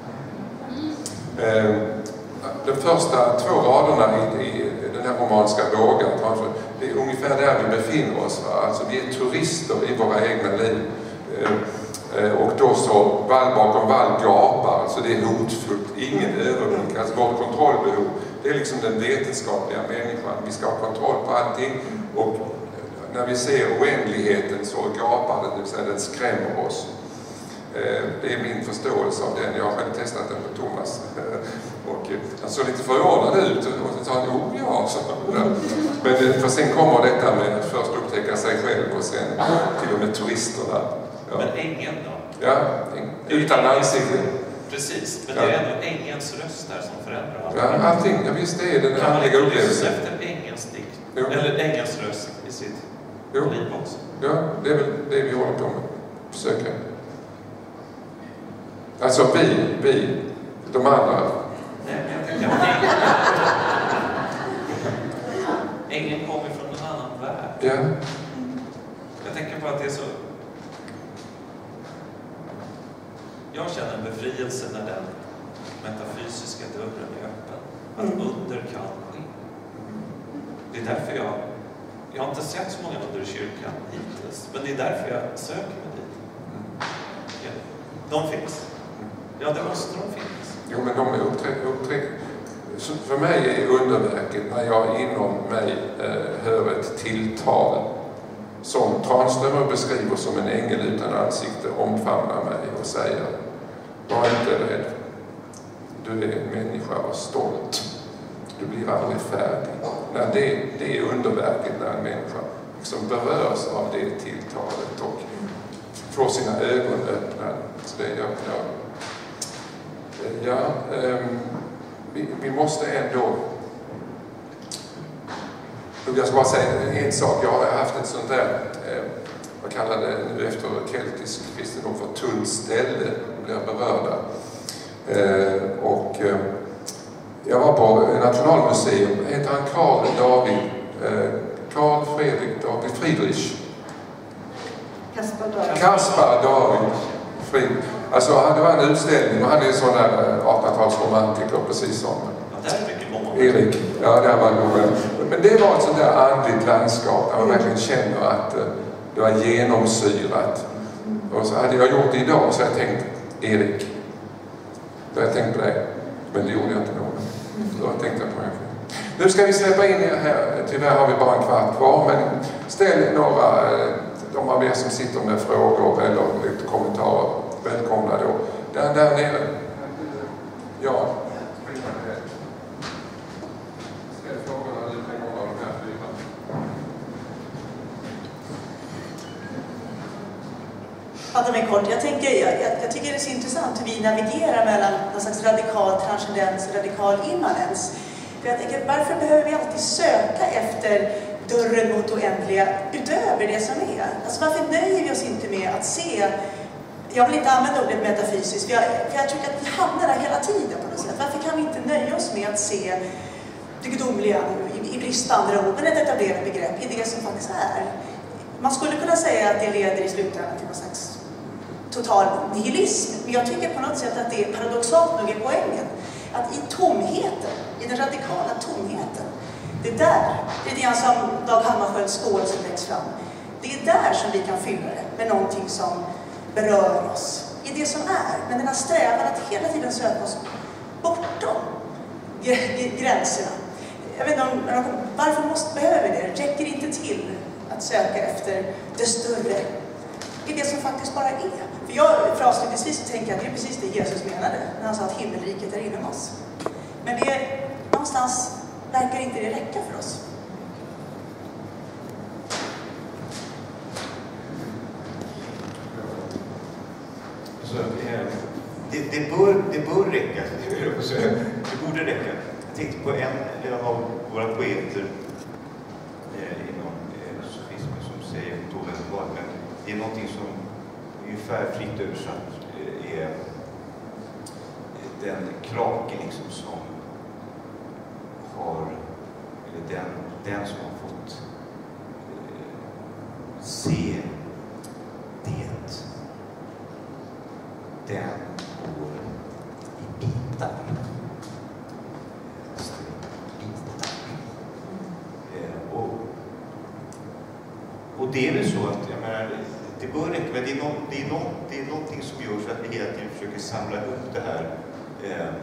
Eh, de första två raderna i, i den här romanska vågen, det är ungefär där vi befinner oss. Va? Alltså vi är turister i våra egna liv. Eh, och då så vall bakom vall gapar, alltså det är hotfullt, ingen överblick, alltså vårt kontrollbehov. Det är liksom den vetenskapliga människan, vi ska ha kontroll på allting och när vi ser oändligheten så gapar den, det vill säga den skrämmer oss. Det är min förståelse av den. Jag har själv testat den på Thomas. Och han såg lite förordnad ut. Och så sa han, oh ja. Så. Men för sen kommer detta med att först upptäcka sig själv och sen till och med turisterna. Ja. Men ängen då? Ja, utan ansikte. Precis, men ja. Det är ändå ängens röst där som förändrar allt. Ja, allting. Ja, visst det är den kan andliga upplevelsen. Kan man inte efter ängens dikt? Jo. Eller ängens röst i sitt jo. liv också? Ja, det är väl det vi håller på med. Försöka. Alltså vi, vi, de andra. Nej, men jag tänker att ängen, ängen kommer från en annan värld. Ja. Jag tänker på att det är så... Jag känner en befrielse när den metafysiska dörren är öppen. Att Mm. under kan ske. Det är därför jag... Jag har inte sett så många under i kyrkan hittills. Men det är därför jag söker mig dit. Ja, de finns. Ja, det måste de finnas. Jo, men de är uppträck. För mig är underverket när jag inom mig eh, hör ett tilltal som Tranströmer beskriver som en ängel utan ansikte omfamnar mig och säger: var inte rädd. Du är en människa och stolt. Du blir aldrig färdig. När det, det är underverket när en människa liksom berörs av det tilltalet och får sina ögon öppnade. Så det är jag, jag Ja, um, vi, vi måste ändå... Jag ska bara säga en sak. Jag har haft ett sånt där, eh, vad kallar det nu efter keltisk kristendom för tunt ställe. Då blir jag berörda. Eh, och eh, jag var på Nationalmuseum. Heter han Karl David? Eh, Karl Fredrik David Friedrich. Kaspar David. Kaspar David Friedrich. Alltså det var en utställning och han är en sån där artonhundratalsromantiker precis som ja, där är mycket många. Erik. Ja, där var nog. Men det var ett sånt där andligt landskap där man verkligen känner att det var genomsyrat. Och så hade jag gjort det idag så jag tänkt, Erik, då har jag tänkt på dig. Men det gjorde jag inte nog. Då tänkte jag på mig. Nu ska vi släppa in er här. Tyvärr har vi bara en kvart kvar, men ställ några, de av er som sitter med frågor eller lite kommentarer. Välkomna då. Där, där nere. Ja. Ställ frågorna lite många av de här fyra. Fatta mig kort. Jag, tänker, jag, jag, jag tycker det är så intressant hur vi navigerar mellan någon slags radikal transcendens och radikal immanens. För jag tänker, varför behöver vi alltid söka efter dörren mot oändliga utöver det som är? Alltså varför nöjer vi oss inte med att se... Jag vill inte använda ordet metafysiskt, för jag, för jag tycker att vi hamnar där hela att se det gudomliga i, i bristande ord, men ett etablerat begrepp i det som faktiskt är. Man skulle kunna säga att det leder i slutändan till någon slags total nihilism, men jag tycker på något sätt att det är paradoxalt nog är poängen. Att i tomheten, i den radikala tomheten, det är där, det är det som Dag Hammarskjölds skål som läggs fram. Det är där som vi kan fylla det med någonting som berör oss. I det som är, men den här strävan att hela tiden söka oss bortom gränserna. Jag vet inte om, varför måste, behöver vi det? Räcker inte till att söka efter det större? Det är det som faktiskt bara är. För jag, för avslutningsvis, tänker jag att det är precis det Jesus menade när han sa att himmelriket är inom oss. Men det är, någonstans verkar inte det räcka för oss. Så, eh, det, det, bör, det bör räcka. Det borde räcka. Jag tänkte på en av våra poeter eh, inom eh, sofismen som säger Tove, men det är någonting som ungefär fritt översatt eh, är den krake liksom som har, eller den, den som har fått eh, se det, den går i bitar. Eh, och, och det är väl så att, jag menar, det bör räcka, men det är, no, det, är no, det är någonting som gör så att vi hela tiden försöker samla upp det här. Eh, eh,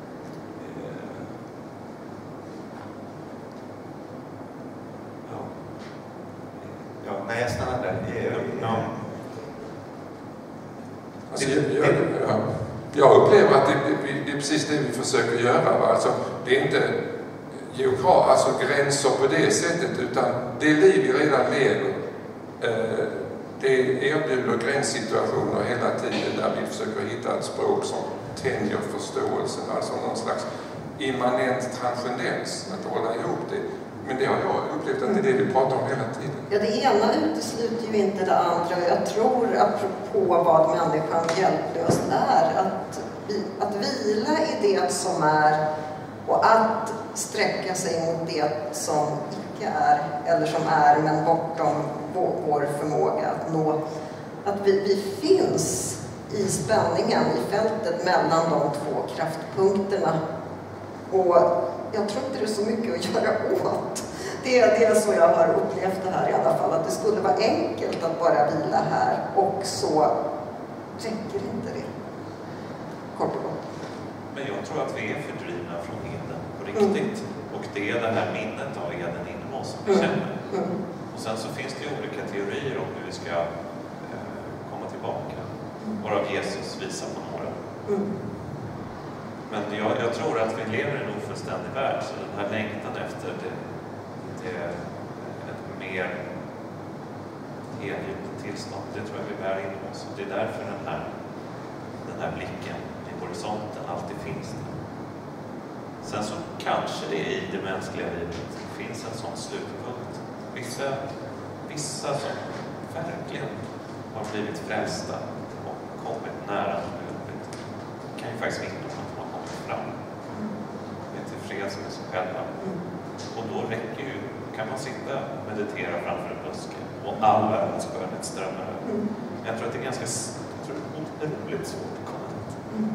ja. ja, nej, jag stannar där. Eh, ja. Alltså, jag, jag, jag upplever att det, det, det är precis det vi försöker göra. Va? Alltså, det är inte geograf, alltså gränser på det sättet, utan det liv vi redan lever, eh, det erbjuder gränssituationer hela tiden där vi försöker hitta ett språk som tänjer förståelsen, alltså någon slags immanent transcendens, att hålla ihop det. Men det har jag upplevt att det är det vi pratar om hela tiden. Ja, det ena utesluter ju inte det andra. Jag tror, apropå vad människan hjälplöst är, att, vi, att vila i det som är och att sträcka sig mot det som icke är, eller som är men bortom vår förmåga att nå. Att vi, vi finns i spänningen, i fältet mellan de två kraftpunkterna. Och jag tror inte det är så mycket att göra åt. Det är, det är så jag har upplevt det här i alla fall. Att det skulle vara enkelt att bara vila här. Och så räcker inte det. Kort och gott. Men jag tror att vi är fördrivna från Eden på riktigt. Mm. Och det är det här minnet av Eden inom oss som vi mm. känner. Mm. Och sen så finns det olika teorier om hur vi ska eh, komma tillbaka. Mm. Varav Jesus visar på några. Mm. Men jag, jag tror att vi lever i en ofullständig värld, så den här längtan efter det, det ett mer helgjutet tillstånd, det tror jag vi bär inom oss. Och det är därför den här, den här blicken i horisonten alltid finns där. Sen så kanske det i det mänskliga livet finns en sån slutpunkt. Vissa, vissa som verkligen har blivit frälsta och kommit nära slutet kan ju faktiskt vittna om att de har kommit fram. Det är tillfreds med sig själva. Och då räcker ju, kan man sitta och meditera framför en buske och all världens skönhet strömmar över. Mm. Jag tror att det är ganska jag tror det är otroligt svårt att komma dit. Mm.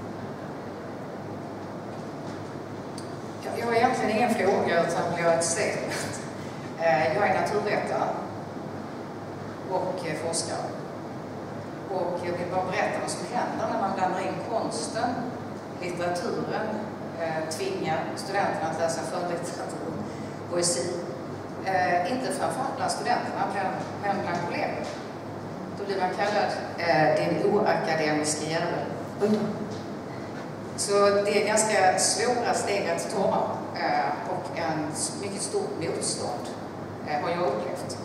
Jag har egentligen ingen fråga utan jag har ett statement. Jag är naturvetare och forskare. Och jag vill bara berätta vad som händer när man blandar in konsten, litteraturen, eh, tvingar studenterna att läsa skönlitteratur, poesi. Eh, inte framförallt bland studenterna, men bland kollegor. Då blir man kallad eh, den oakademiska jäveln. Mm. Så det är ganska svåra steg att ta eh, och en mycket stort motstånd eh, har jag upplevt.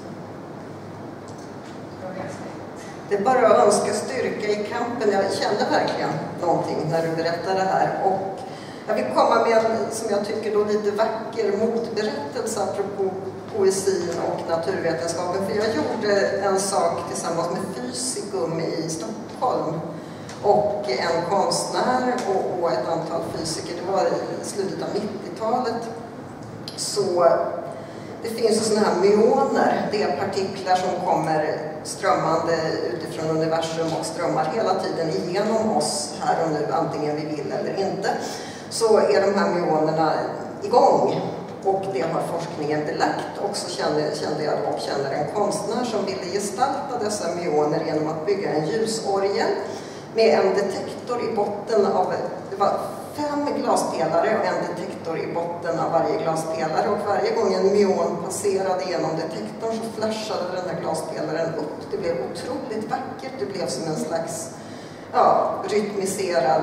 Det är bara att önska styrka i kampen. Jag kände verkligen någonting när du berättade det här. Och jag vill komma med en, som jag tycker då, lite vacker motberättelse apropå poesin och naturvetenskapen. För jag gjorde en sak tillsammans med Fysikum i Stockholm. och en konstnär och, och ett antal fysiker. Det var i slutet av nittiotalet. Så det finns ju sådana här myoner, det är partiklar som kommer strömmande utifrån universum och strömmar hela tiden igenom oss här och nu, antingen vi vill eller inte. Så är de här myonerna igång, och det har forskningen belagt. Och så kände, kände jag och känner en konstnär som ville gestalta dessa myoner genom att bygga en ljusorgel med en detektor i botten av, det var fem glaspelare och en detektor i botten av varje glaspelare, och varje gång en myon passerade genom detektorn så flashade den här glaspelaren upp. Det blev otroligt vackert, det blev som en slags ja, rytmiserad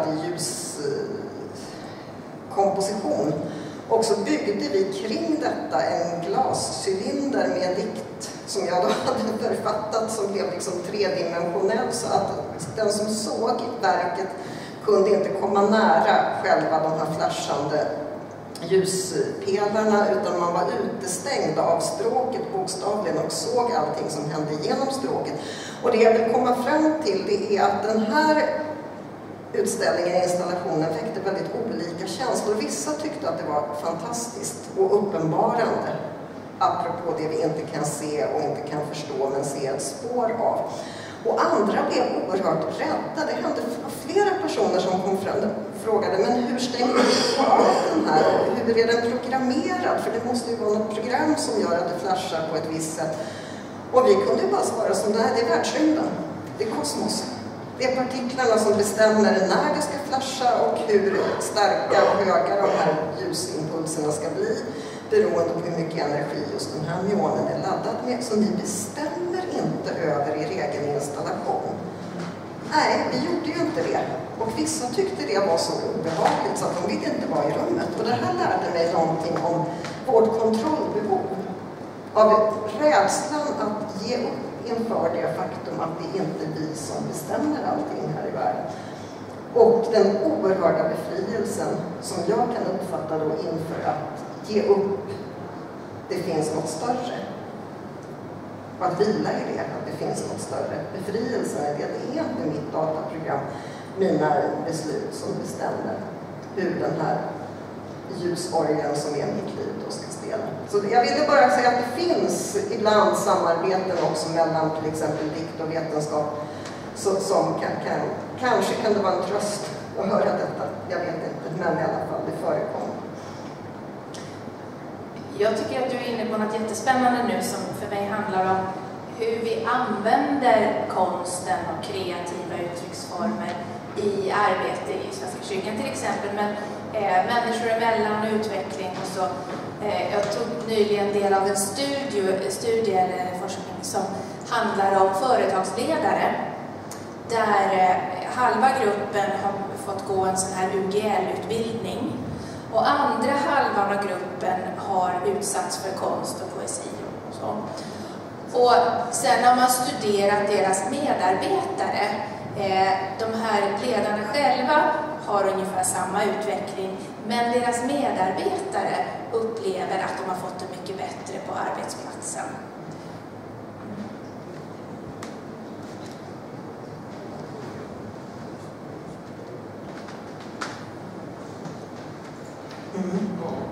ljuskomposition. Och så byggde vi kring detta en glascylinder med en dikt som jag då hade författat, som blev liksom tredimensionell, så att den som såg verket kunde inte komma nära själva de här flashande ljuspelarna, utan man var utestängd av stråket bokstavligen och såg allting som hände genom stråket. Och det jag vill komma fram till, det är att den här utställningen, installationen, väckte väldigt olika känslor. Vissa tyckte att det var fantastiskt och uppenbarande, apropå det vi inte kan se och inte kan förstå men se ett spår av. Och andra blev oerhört rädda. Det hände flera personer som kom fram och frågade, men hur stänger du av den här? Hur är den programmerad? För det måste ju vara något program som gör att det flashar på ett visst sätt. Och vi kunde ju bara svara som det här, det är världsrymden. Det är kosmos. Det är partiklarna som bestämmer när det ska flasha och hur starka och höga de här ljusimpulserna ska bli, beroende på hur mycket energi just den här myonen är laddad med. Så ni bestämmer inte över er egen installation. Nej, vi gjorde ju inte det. Och vissa tyckte det var så obehagligt så att de ville inte vara i rummet. Och det här lärde mig någonting om vårt kontrollbehov. Av rädslan att ge upp inför det faktum att det inte är vi som bestämmer allting här i världen. Och den oerhörda befrielsen som jag kan uppfatta då inför att ge upp, det finns något större. Och att vila i det, att det finns något större. Befrielsen är det, det är inte mitt dataprogram, mina beslut som bestämmer hur den här ljusorgeln som är mitt liv då ska spela. Så jag ville bara säga att det finns ibland samarbeten också mellan till exempel dikt och vetenskap, så, som kan, kan, kanske kan det vara en tröst att höra detta. Jag vet inte, men i alla fall det förekommer. Jag tycker att du är inne på något jättespännande nu som för mig handlar om hur vi använder konsten och kreativa uttrycksformer i arbete i Svenska kyrkan till exempel, men eh, människor emellan och utveckling och så. Eh, jag tog nyligen del av en studie, studie eller forskning som handlar om företagsledare, där eh, halva gruppen har fått gå en sån här U G L-utbildning och andra halvan av gruppen har utsatts för konst och poesi och så. Och sen har man studerat deras medarbetare. Eh, de här ledarna själva har ungefär samma utveckling, men deras medarbetare upplever att de har fått det mycket bättre på arbetsplatsen. Mm.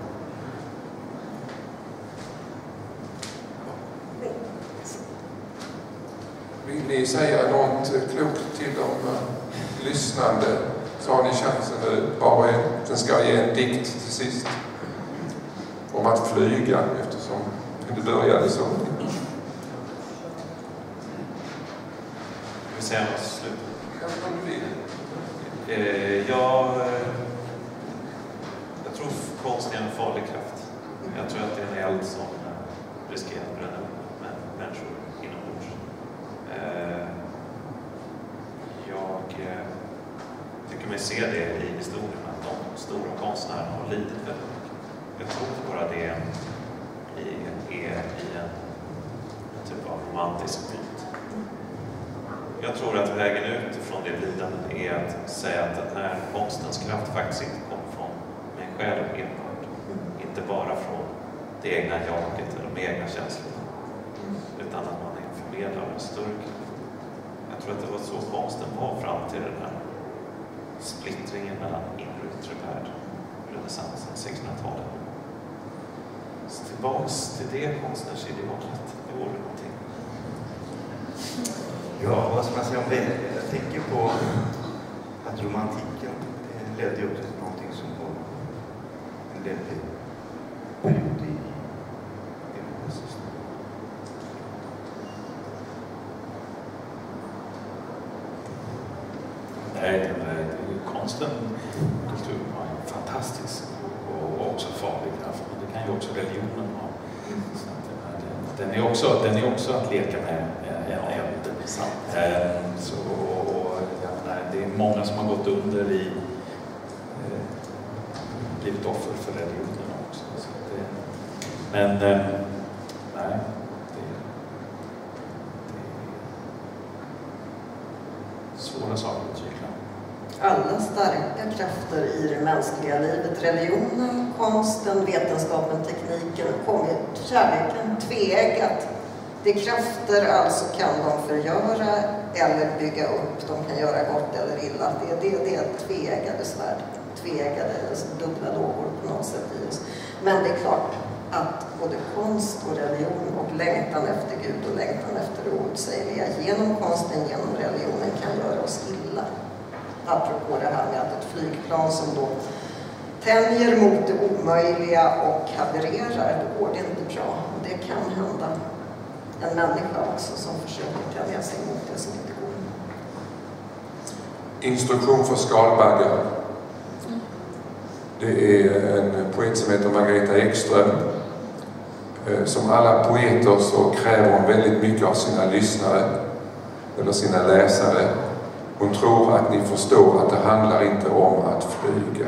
Vill ni säga något klokt till de uh, lyssnande, så har ni chansen nu. Bara en, sen ska jag ge en dikt till sist om att flyga, eftersom det började så. Vi säger något slut. Eh, jag, jag tror konst är en farlig kraft. Jag tror att det är en eld som riskerar att bränna upp med människor inombords. Eh, jag eh, tycker mig se det i historien, att de stora konstnärerna har lidit väldigt mycket. Jag tror inte bara det är i, är i en, en typ av romantisk myt. Jag tror att vägen ut från det lidandet är att säga att den här konstens kraft faktiskt inte kommer från mig själv enbart. Inte bara från det egna jaget eller de egna känslorna. Utan att man är en förmedlare av en större kraft. Jag tror att det var så konsten var fram till den här splittringen mellan inre och yttre värld, renässansen, sextonhundratalet. Så tillbaks till det konstnärsidealet, det vore någonting. Ja, vad ska man säga om det? Jag tänker på att romantiken ledde ju också till någonting som var en ledlig period i Europas historia. Nej, konsten, kulturen var fantastisk och också farlig kraft. Men det kan ju också religionen ha. Så att den, är också, den är också att leka med en eld. Så, och, ja, det är många som har gått under i eh, blivit offer för religionen också. Så det, men eh, nej, det, det är svåra saker att cykla. Alla starka krafter i det mänskliga livet, religionen, konsten, vetenskapen, tekniken, kommit, kärleken, tveeggat. Det är krafter, alltså kan de förgöra eller bygga upp, de kan göra gott eller illa. Det, det, det är tveeggade svärd, tveeggade, alltså dubbla lågor på något sätt i oss. Men det är klart att både konst och religion och längtan efter Gud och längtan efter det outsägliga genom konsten, genom religionen kan göra oss illa. Apropå det här med att ett flygplan som då tänjer mot det omöjliga och havererar, då går det inte bra. Det kan hända en människa också som försöker tänja sig mot det som inte går. Instruktion för skalbaggar. Det är en poet som heter Margareta Ekström. Som alla poeter så kräver hon väldigt mycket av sina lyssnare eller sina läsare. Hon tror att ni förstår att det handlar inte om att flyga.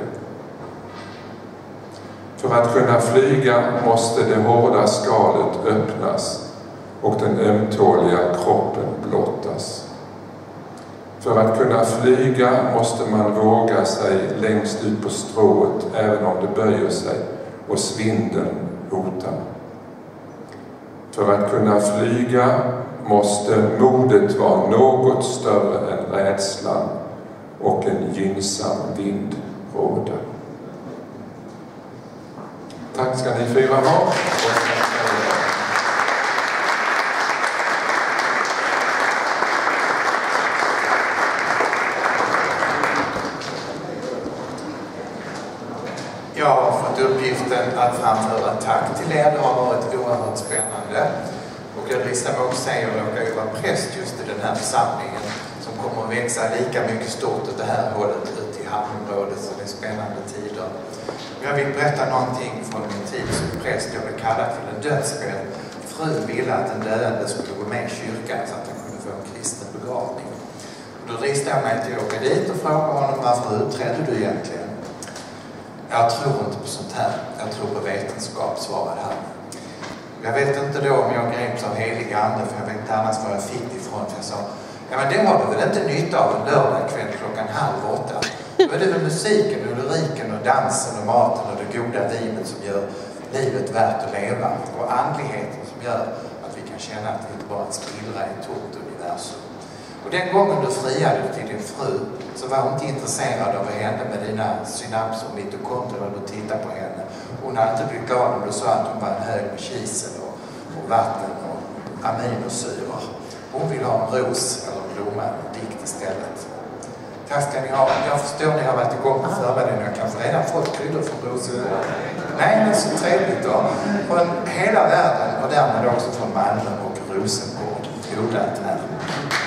För att kunna flyga måste det hårda skalet öppnas och den ömtåliga kroppen blottas. För att kunna flyga måste man våga sig längst ut på strået även om det böjer sig och svindeln hotar. För att kunna flyga måste modet vara något större än rädslan och en gynnsam vind råda. Tack ska ni fyra ha. Jag har fått uppgiften att framföra tack till er. Det har varit oerhört spännande. Och jag dristar mig också säga att jag råkar ju vara präst just i den här församlingen som kommer att växa lika mycket stort åt det här hållet ut i hamnområdet, så det är spännande tider. Jag vill berätta någonting från min tid som präst. Jag blev kallad till en dödsbädd. Frun ville att den döende skulle gå med i kyrkan så att han kunde få en kristen begravning. Och då dristade jag mig till att åka dit och fråga honom: varför utredde du egentligen? Jag tror inte på sånt här. Jag tror på vetenskap, svarade han. Jag vet inte då om jag greps av helig ande, för jag vet inte annars var jag fick ifrån. För jag sa, ja men det har du väl inte nytta av en lördag kväll klockan halv åtta. Då är det väl musiken och lyriken och dansen och maten och det goda vinet som gör livet värt att leva. Och andligheten som gör att vi kan känna att vi inte bara spillra i ett tomt universum. Och den gången du friade till din fru så var hon inte intresserad av vad hände med dina synapser och mitokondrier när du tittade på henne. Hon hade inte blivit glad om du sa att hon var en hög med kisel och, och vatten och aminosyror. Hon vill ha en ros eller en blomma eller en dikt istället. Tack ska ni ha. Jag förstår att ni har varit igång på förmiddagen och jag kanske redan fått kryddor från Rosengård. Nej, men så trevligt då. Från hela världen och därmed också från Malmö och Rosengård. Odlat här.